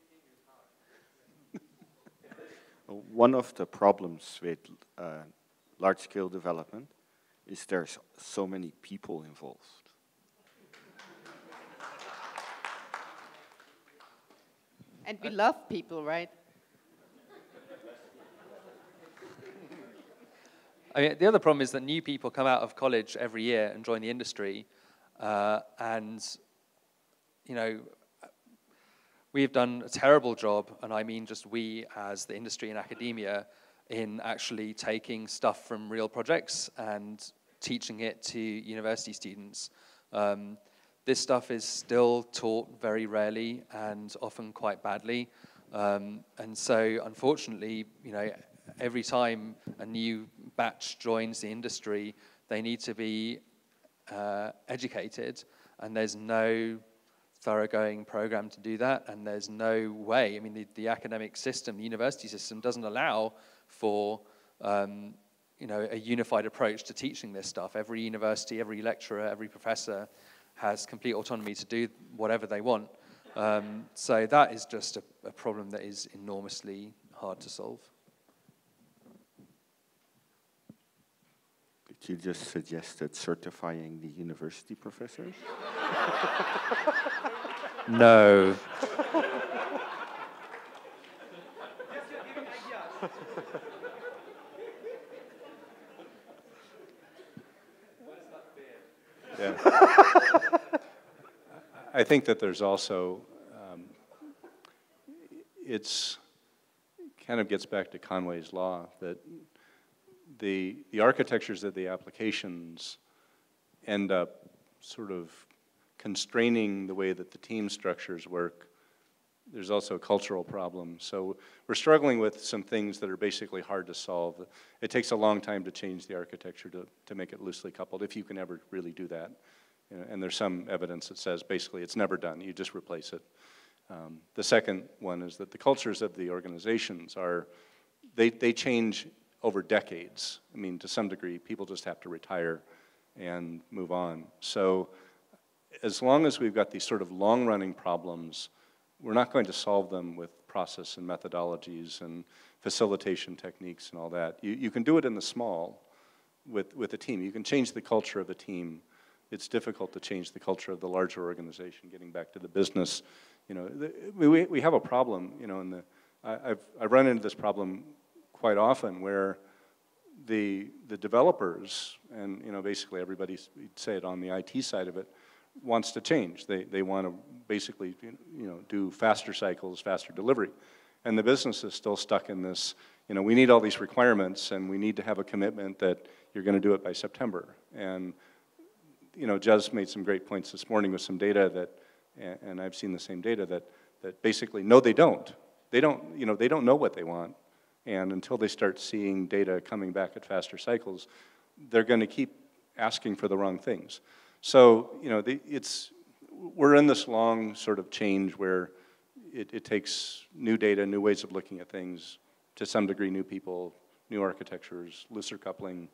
One of the problems with large-scale development is there's so many people involved. And we love people, right? I mean, the other problem is that new people come out of college every year and join the industry, and you know, we've done a terrible job, and I mean just we as the industry and academia, in actually taking stuff from real projects and teaching it to university students. This stuff is still taught very rarely and often quite badly, and so unfortunately, you know, every time a new batch joins the industry, they need to be educated, and there's no thoroughgoing program to do that, and there's no way. I mean, the academic system, the university system, doesn't allow for you know, a unified approach to teaching this stuff. Every university, every lecturer, every professor has complete autonomy to do whatever they want. So that is just a problem that is enormously hard to solve. Did you just suggested certifying the university professors? No. Yeah. I think that there's also, it's kind of gets back to Conway's law, that the architectures of the applications end up sort of constraining the way that the team structures work. There's also a cultural problem. So we're struggling with some things that are basically hard to solve. It takes a long time to change the architecture to make it loosely coupled, if you can ever really do that. You know, and there's some evidence that says basically it's never done, you just replace it. The second one is that the cultures of the organizations are, they change over decades. I mean, to some degree, people just have to retire and move on. So as long as we've got these sort of long-running problems, we're not going to solve them with process and methodologies and facilitation techniques and all that. You can do it in the small with a team. You can change the culture of a team. It's difficult to change the culture of the larger organization, getting back to the business. You know, we have a problem, you know, I've run into this problem quite often where the developers, and you know, basically everybody, you'd say it on the IT side of it, wants to change. They want to basically, you know, do faster cycles, faster delivery. And the business is still stuck in this, you know, we need all these requirements and we need to have a commitment that you're going to do it by September. And, you know, Jez made some great points this morning with some data that, and I've seen the same data, that basically, no, they don't. They don't, you know, they don't know what they want. And until they start seeing data coming back at faster cycles, they're going to keep asking for the wrong things. So, you know, we're in this long sort of change where it takes new data, new ways of looking at things, to some degree new people, new architectures, looser coupling.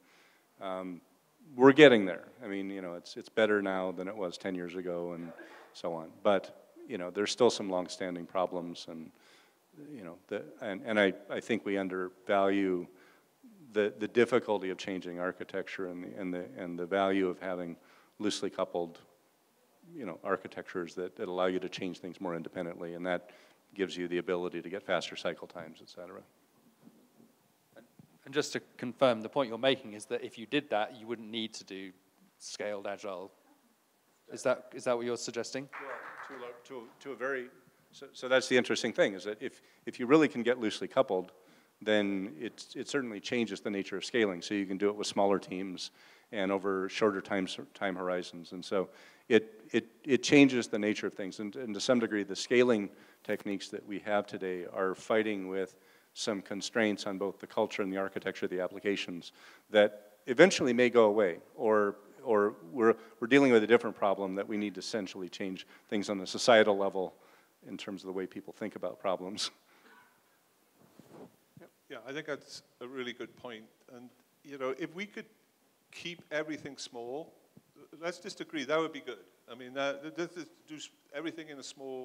We're getting there. I mean, you know, it's better now than it was 10 years ago and so on. But, you know, there's still some long-standing problems, and, you know, I think we undervalue the difficulty of changing architecture and the value of having loosely coupled, you know, architectures that allow you to change things more independently, and that gives you the ability to get faster cycle times, et cetera. And just to confirm, the point you're making is that if you did that, you wouldn't need to do scaled agile. Is that what you're suggesting? Well, to a very, so that's the interesting thing, is that if you really can get loosely coupled, then it certainly changes the nature of scaling. So you can do it with smaller teams and over shorter time horizons. And so it changes the nature of things. And to some degree, the scaling techniques that we have today are fighting with some constraints on both the culture and the architecture of the applications that eventually may go away, or we're dealing with a different problem that we need to essentially change things on the societal level in terms of the way people think about problems. Yeah, I think that's a really good point. And, you know, if we could keep everything small, let's just agree, that would be good. I mean, do everything in a small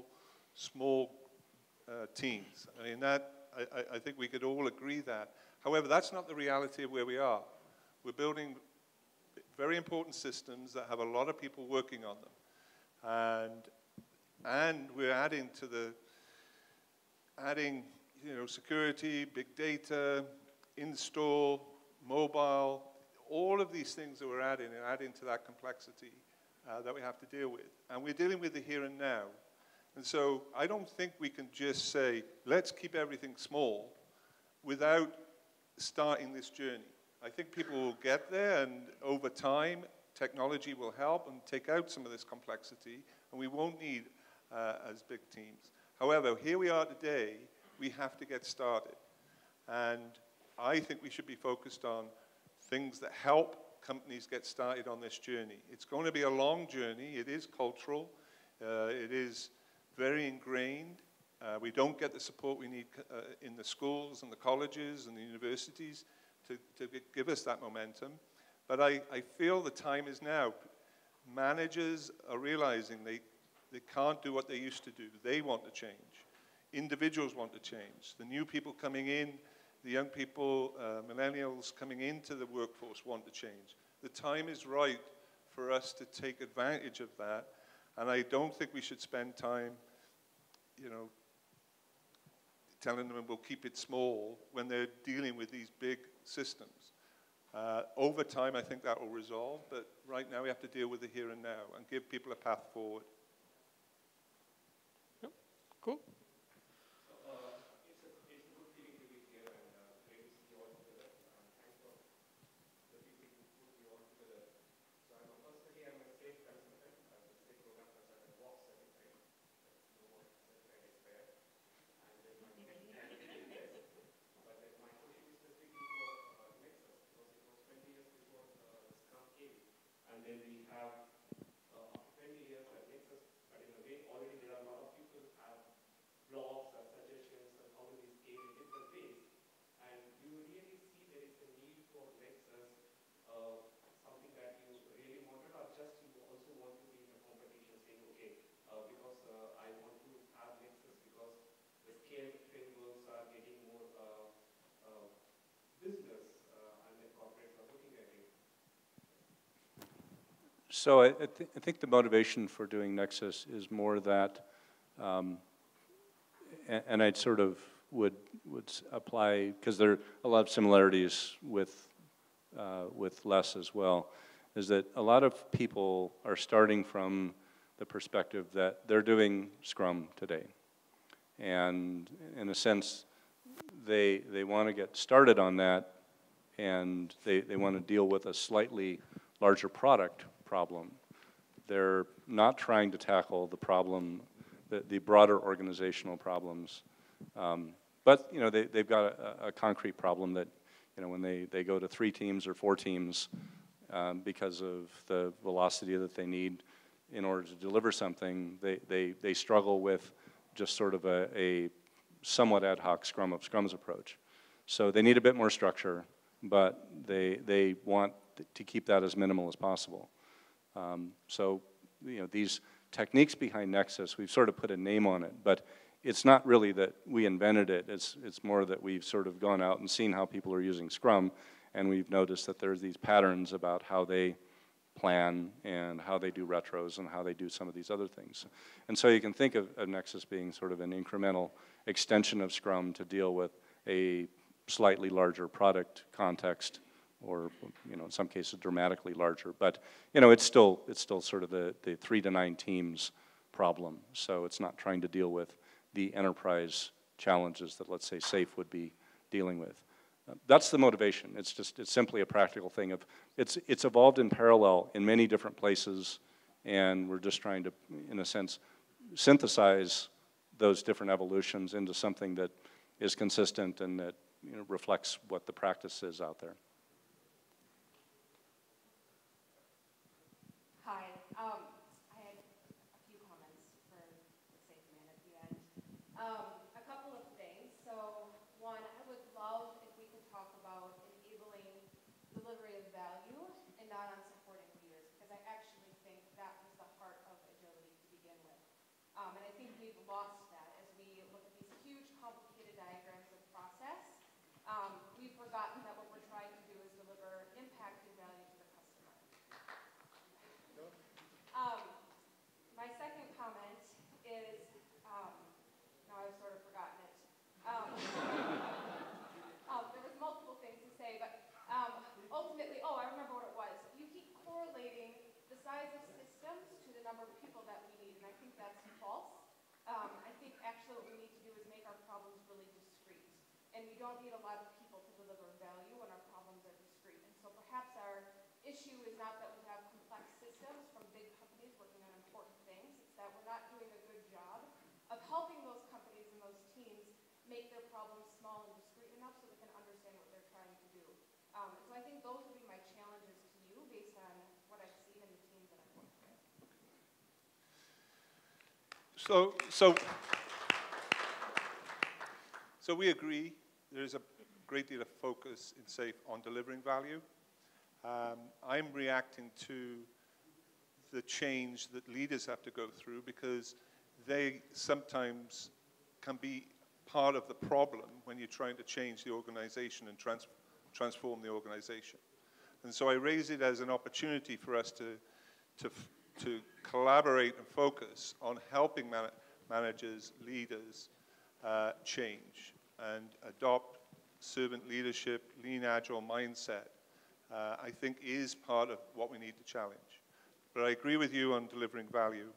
teams. I mean, I think we could all agree that. However, that's not the reality of where we are. We're building very important systems that have a lot of people working on them. And we're adding to adding, security, big data, in-store, mobile, all of these things that we're adding and adding to that complexity that we have to deal with. And we're dealing with the here and now. And so I don't think we can just say, let's keep everything small without starting this journey. I think people will get there, and over time, technology will help and take out some of this complexity, and we won't need as big teams. However, here we are today, we have to get started. And I think we should be focused on things that help companies get started on this journey. It's going to be a long journey. It is cultural. It is very ingrained. We don't get the support we need in the schools and the colleges and the universities to give us that momentum. But I feel the time is now. Managers are realizing they can't do what they used to do. They want to change. Individuals want to change. The new people coming in, the young people, millennials coming into the workforce want to change. The time is right for us to take advantage of that. And I don't think we should spend time, telling them we'll keep it small when they're dealing with these big systems. Over time, I think that will resolve, but right now we have to deal with the here and now and give people a path forward. Yep. Cool. And then we have, after 20 years at Nexus, but in a way, already there are a lot of people who have blogs or suggestions on how do we scale in different ways. And you really see there is a need for Nexus, something that you really wanted, or just you also want to be in a competition saying, okay, because I want to have Nexus because the scale frameworks are getting more business and then corporates are looking at it. So I think the motivation for doing Nexus is more that, and I sort of would apply, because there are a lot of similarities with Les as well, is that a lot of people are starting from the perspective that they're doing Scrum today. And in a sense, they want to get started on that, and they want to deal with a slightly larger product problem. They're not trying to tackle the problem, the broader organizational problems. But they've got a concrete problem that when they go to 3 teams or 4 teams because of the velocity that they need in order to deliver something, they struggle with just sort of a somewhat ad hoc Scrum of Scrums approach. So they need a bit more structure, but they want to keep that as minimal as possible. So these techniques behind Nexus, we've sort of put a name on it, but it's not really that we invented it. It's more that we've sort of gone out and seen how people are using Scrum, and we've noticed that there's these patterns about how they plan and how they do retros and how they do some of these other things. And so you can think of Nexus being sort of an incremental extension of Scrum to deal with a slightly larger product context, or in some cases dramatically larger. But it's still sort of the 3 to 9 teams problem. So it's not trying to deal with the enterprise challenges that, let's say, SAFe would be dealing with. That's the motivation. It's simply a practical thing of it's evolved in parallel in many different places, and we're just trying to, in a sense, synthesize those different evolutions into something that is consistent and that reflects what the practice is out there. Hi. I had a few comments for the sake of man at the end. A couple of things. So, one, I would love if we could talk about enabling delivery of value and not on supporting leaders, because I actually think that was the heart of agility to begin with. And I think we've lost that as we look at these huge, complicated diagrams of process. We've forgotten that what we're trying to do is deliver impact and value to the customer. My second comment is, now I've sort of forgotten it. size of systems to the number of people that we need, and I think that's false. I think actually what we need to do is make our problems really discrete. And we don't need a lot of people to deliver value when our problems are discrete. And so perhaps our issue is not that we have complex systems from big companies working on important things. It's that we're not doing a good job of helping those companies and those teams make their problems small and discrete enough so they can understand what they're trying to do. So I think those would be my challenges to you based on what I've seen in the teams that I've worked with. So we agree there is a great deal of focus in SAFE on delivering value. I'm reacting to the change that leaders have to go through because they sometimes can be part of the problem when you're trying to change the organization and transform the organization. And so I raise it as an opportunity for us to collaborate and focus on helping managers, leaders change and adopt servant leadership, lean agile mindset, I think is part of what we need to challenge. But I agree with you on delivering value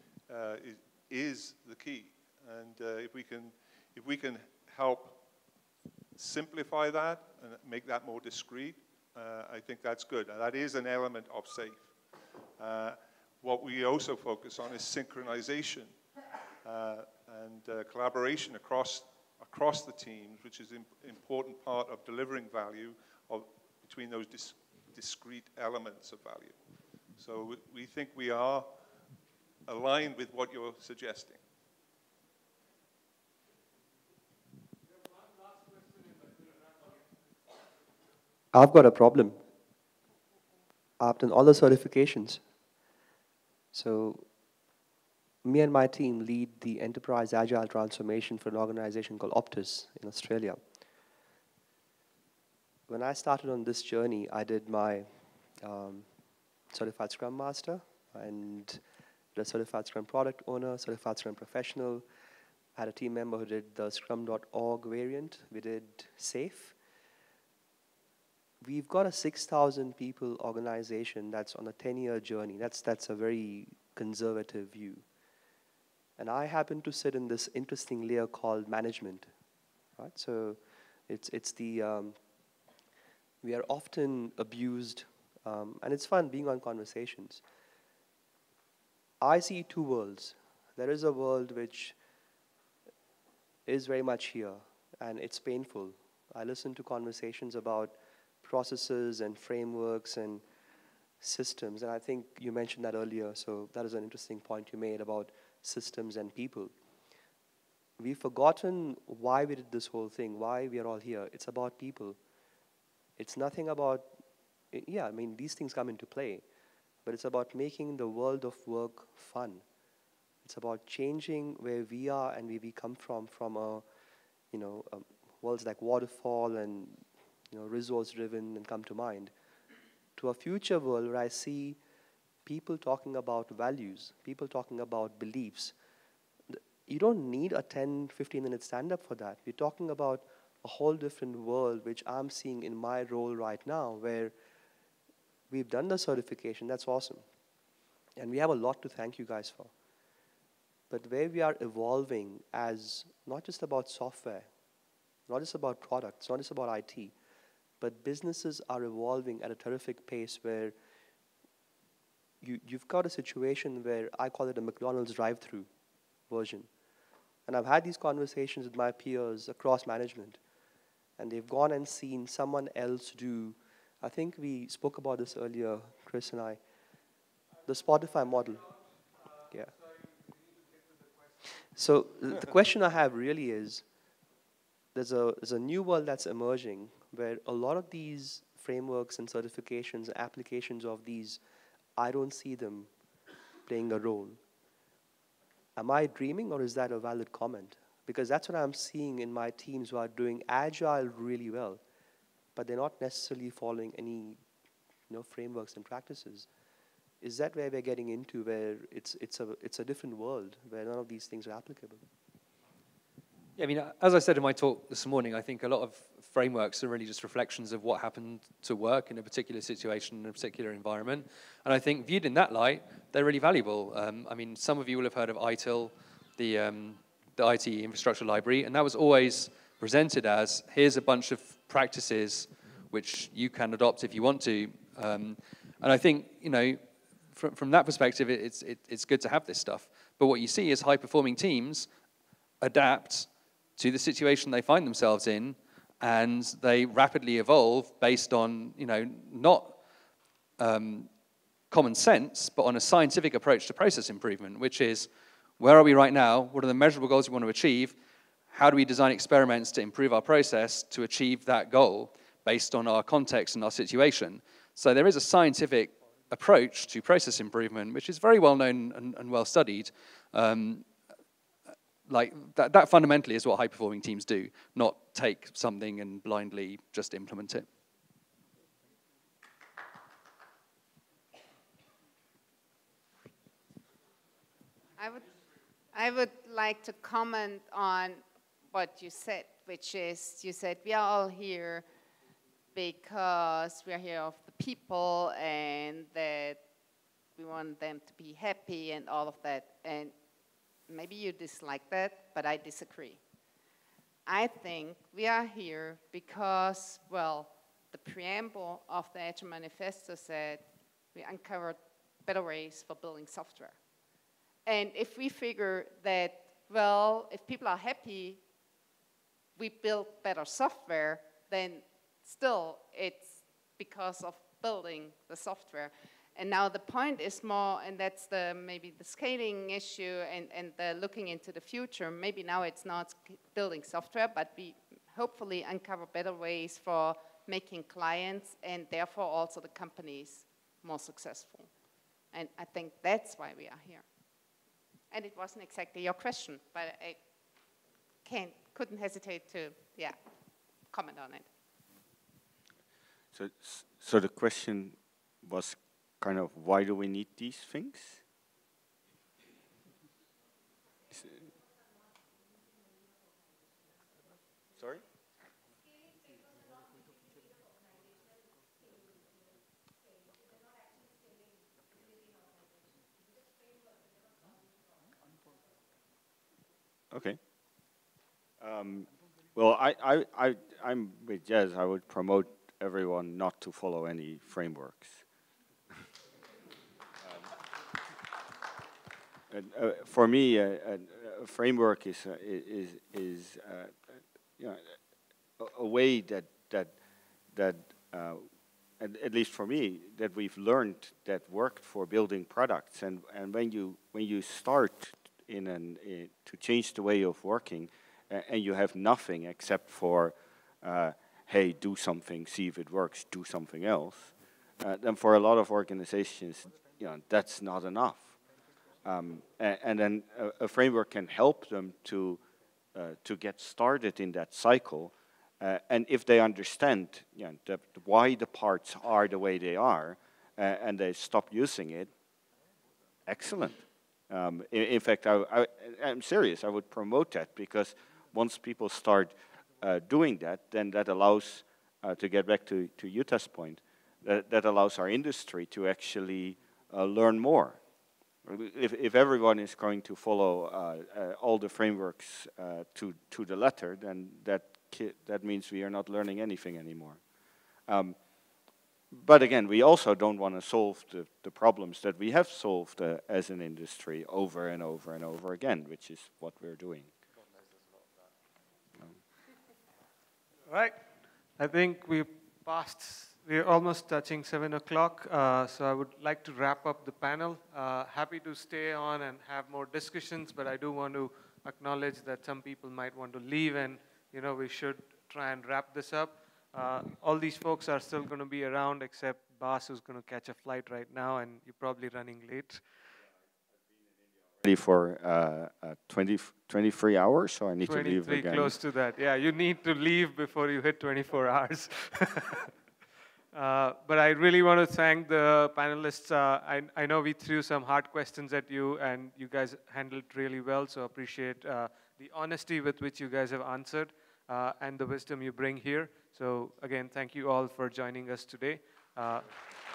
is the key. And if we can help simplify that and make that more discreet, I think that's good. And that is an element of SAFE. What we also focus on is synchronization and collaboration across the teams, which is an important part of delivering value between those discrete elements of value. So we think we are aligned with what you're suggesting. I've got a problem. I've done all the certifications. So me and my team lead the enterprise agile transformation for an organization called Optus in Australia. When I started on this journey, I did my certified Scrum Master and the certified Scrum Product Owner, certified Scrum Professional. I had a team member who did the Scrum.org variant. We did SAFE. We've got a 6,000 people organization that's on a 10-year journey. That's a very conservative view. And I happen to sit in this interesting layer called management, right? So it's the, we are often abused, and it's fun being on conversations. I see two worlds. There is a world which is very much here, and it's painful. I listen to conversations about processes and frameworks and systems, and I think you mentioned that earlier, so that is an interesting point you made about systems and people. We've forgotten why we did this whole thing, why we are all here. It's about people. It's nothing about, yeah, I mean, these things come into play, but it's about making the world of work fun. It's about changing where we are and where we come from worlds like waterfall and resource-driven and come to mind, to a future world where I see people talking about values, people talking about beliefs. You don't need a 10, 15-minute stand-up for that. We're talking about a whole different world, which I'm seeing in my role right now, where we've done the certification. That's awesome. And we have a lot to thank you guys for. But where we are evolving as not just about software, not just about products, not just about IT, but businesses are evolving at a terrific pace where you've got a situation where I call it a McDonald's drive-through version. And I've had these conversations with my peers across management, and they've gone and seen someone else do, I think we spoke about this earlier, Chris and I, the Spotify model. Yeah. So the question I have really is, there's a new world that's emerging where a lot of these frameworks and certifications, applications of these, I don't see them playing a role. Am I dreaming, or is that a valid comment? Because that's what I'm seeing in my teams who are doing agile really well, but they're not necessarily following any frameworks and practices. Is that where we're getting into, where it's a different world, where none of these things are applicable? Yeah, I mean, as I said in my talk this morning, I think a lot of frameworks are really just reflections of what happened to work in a particular situation, in a particular environment. And I think viewed in that light, they're really valuable. I mean, some of you will have heard of ITIL, the IT infrastructure library, and that was always presented as, here's a bunch of practices which you can adopt if you want to. And I think, you know, from that perspective, it's good to have this stuff. But what you see is high-performing teams adapt to the situation they find themselves in, and they rapidly evolve based on, you know, not common sense, but on a scientific approach to process improvement, which is, where are we right now? What are the measurable goals we want to achieve? How do we design experiments to improve our process to achieve that goal based on our context and our situation? So there is a scientific approach to process improvement, which is very well known and well studied. Like that fundamentally is what high-performing teams do, not take something and blindly just implement it. I would like to comment on what you said, which is, you said we are all here because we are here of the people and that we want them to be happy and all of that. And maybe you dislike that, but I disagree. I think we are here because, well, the preamble of the Agile Manifesto said we uncovered better ways for building software. And if we figure that, well, if people are happy, we build better software, then still it's because of building the software. And now the point is more, and that's maybe the scaling issue and the looking into the future. Maybe now it's not building software, but we hopefully uncover better ways for making clients and therefore also the companies more successful. And I think that's why we are here. And it wasn't exactly your question, but I couldn't hesitate to, comment on it. So the question was kind of, why do we need these things? Sorry? Okay. Well, I'm with Jez. I would promote everyone not to follow any frameworks. For me, a framework is you know, a way that at least for me, that we've learned that worked for building products. And when you start to change the way of working, and you have nothing except for, hey, do something, see if it works, do something else, then for a lot of organizations, you know, that's not enough. And then a framework can help them to get started in that cycle. And if they understand, you know, why the parts are the way they are, and they stop using it, excellent. In fact, I'm serious. I would promote that, because once people start doing that, then that allows, to get back to Jutta's point, that allows our industry to actually learn more. If everyone is going to follow all the frameworks to the letter, then that means we are not learning anything anymore. But again, we also don't want to solve the problems that we have solved as an industry over and over and over again, which is what we're doing. Right. I think we're almost touching 7 o'clock, so I would like to wrap up the panel. Happy to stay on and have more discussions, but I do want to acknowledge that some people might want to leave, and you know, we should try and wrap this up. All these folks are still going to be around, except Bas, who's going to catch a flight right now, and you're probably running late. For 23 hours, so I need to leave again. Close to that. Yeah, you need to leave before you hit 24 hours. But I really want to thank the panelists. I know we threw some hard questions at you, and you guys handled it really well, so appreciate the honesty with which you guys have answered and the wisdom you bring here. So again, thank you all for joining us today.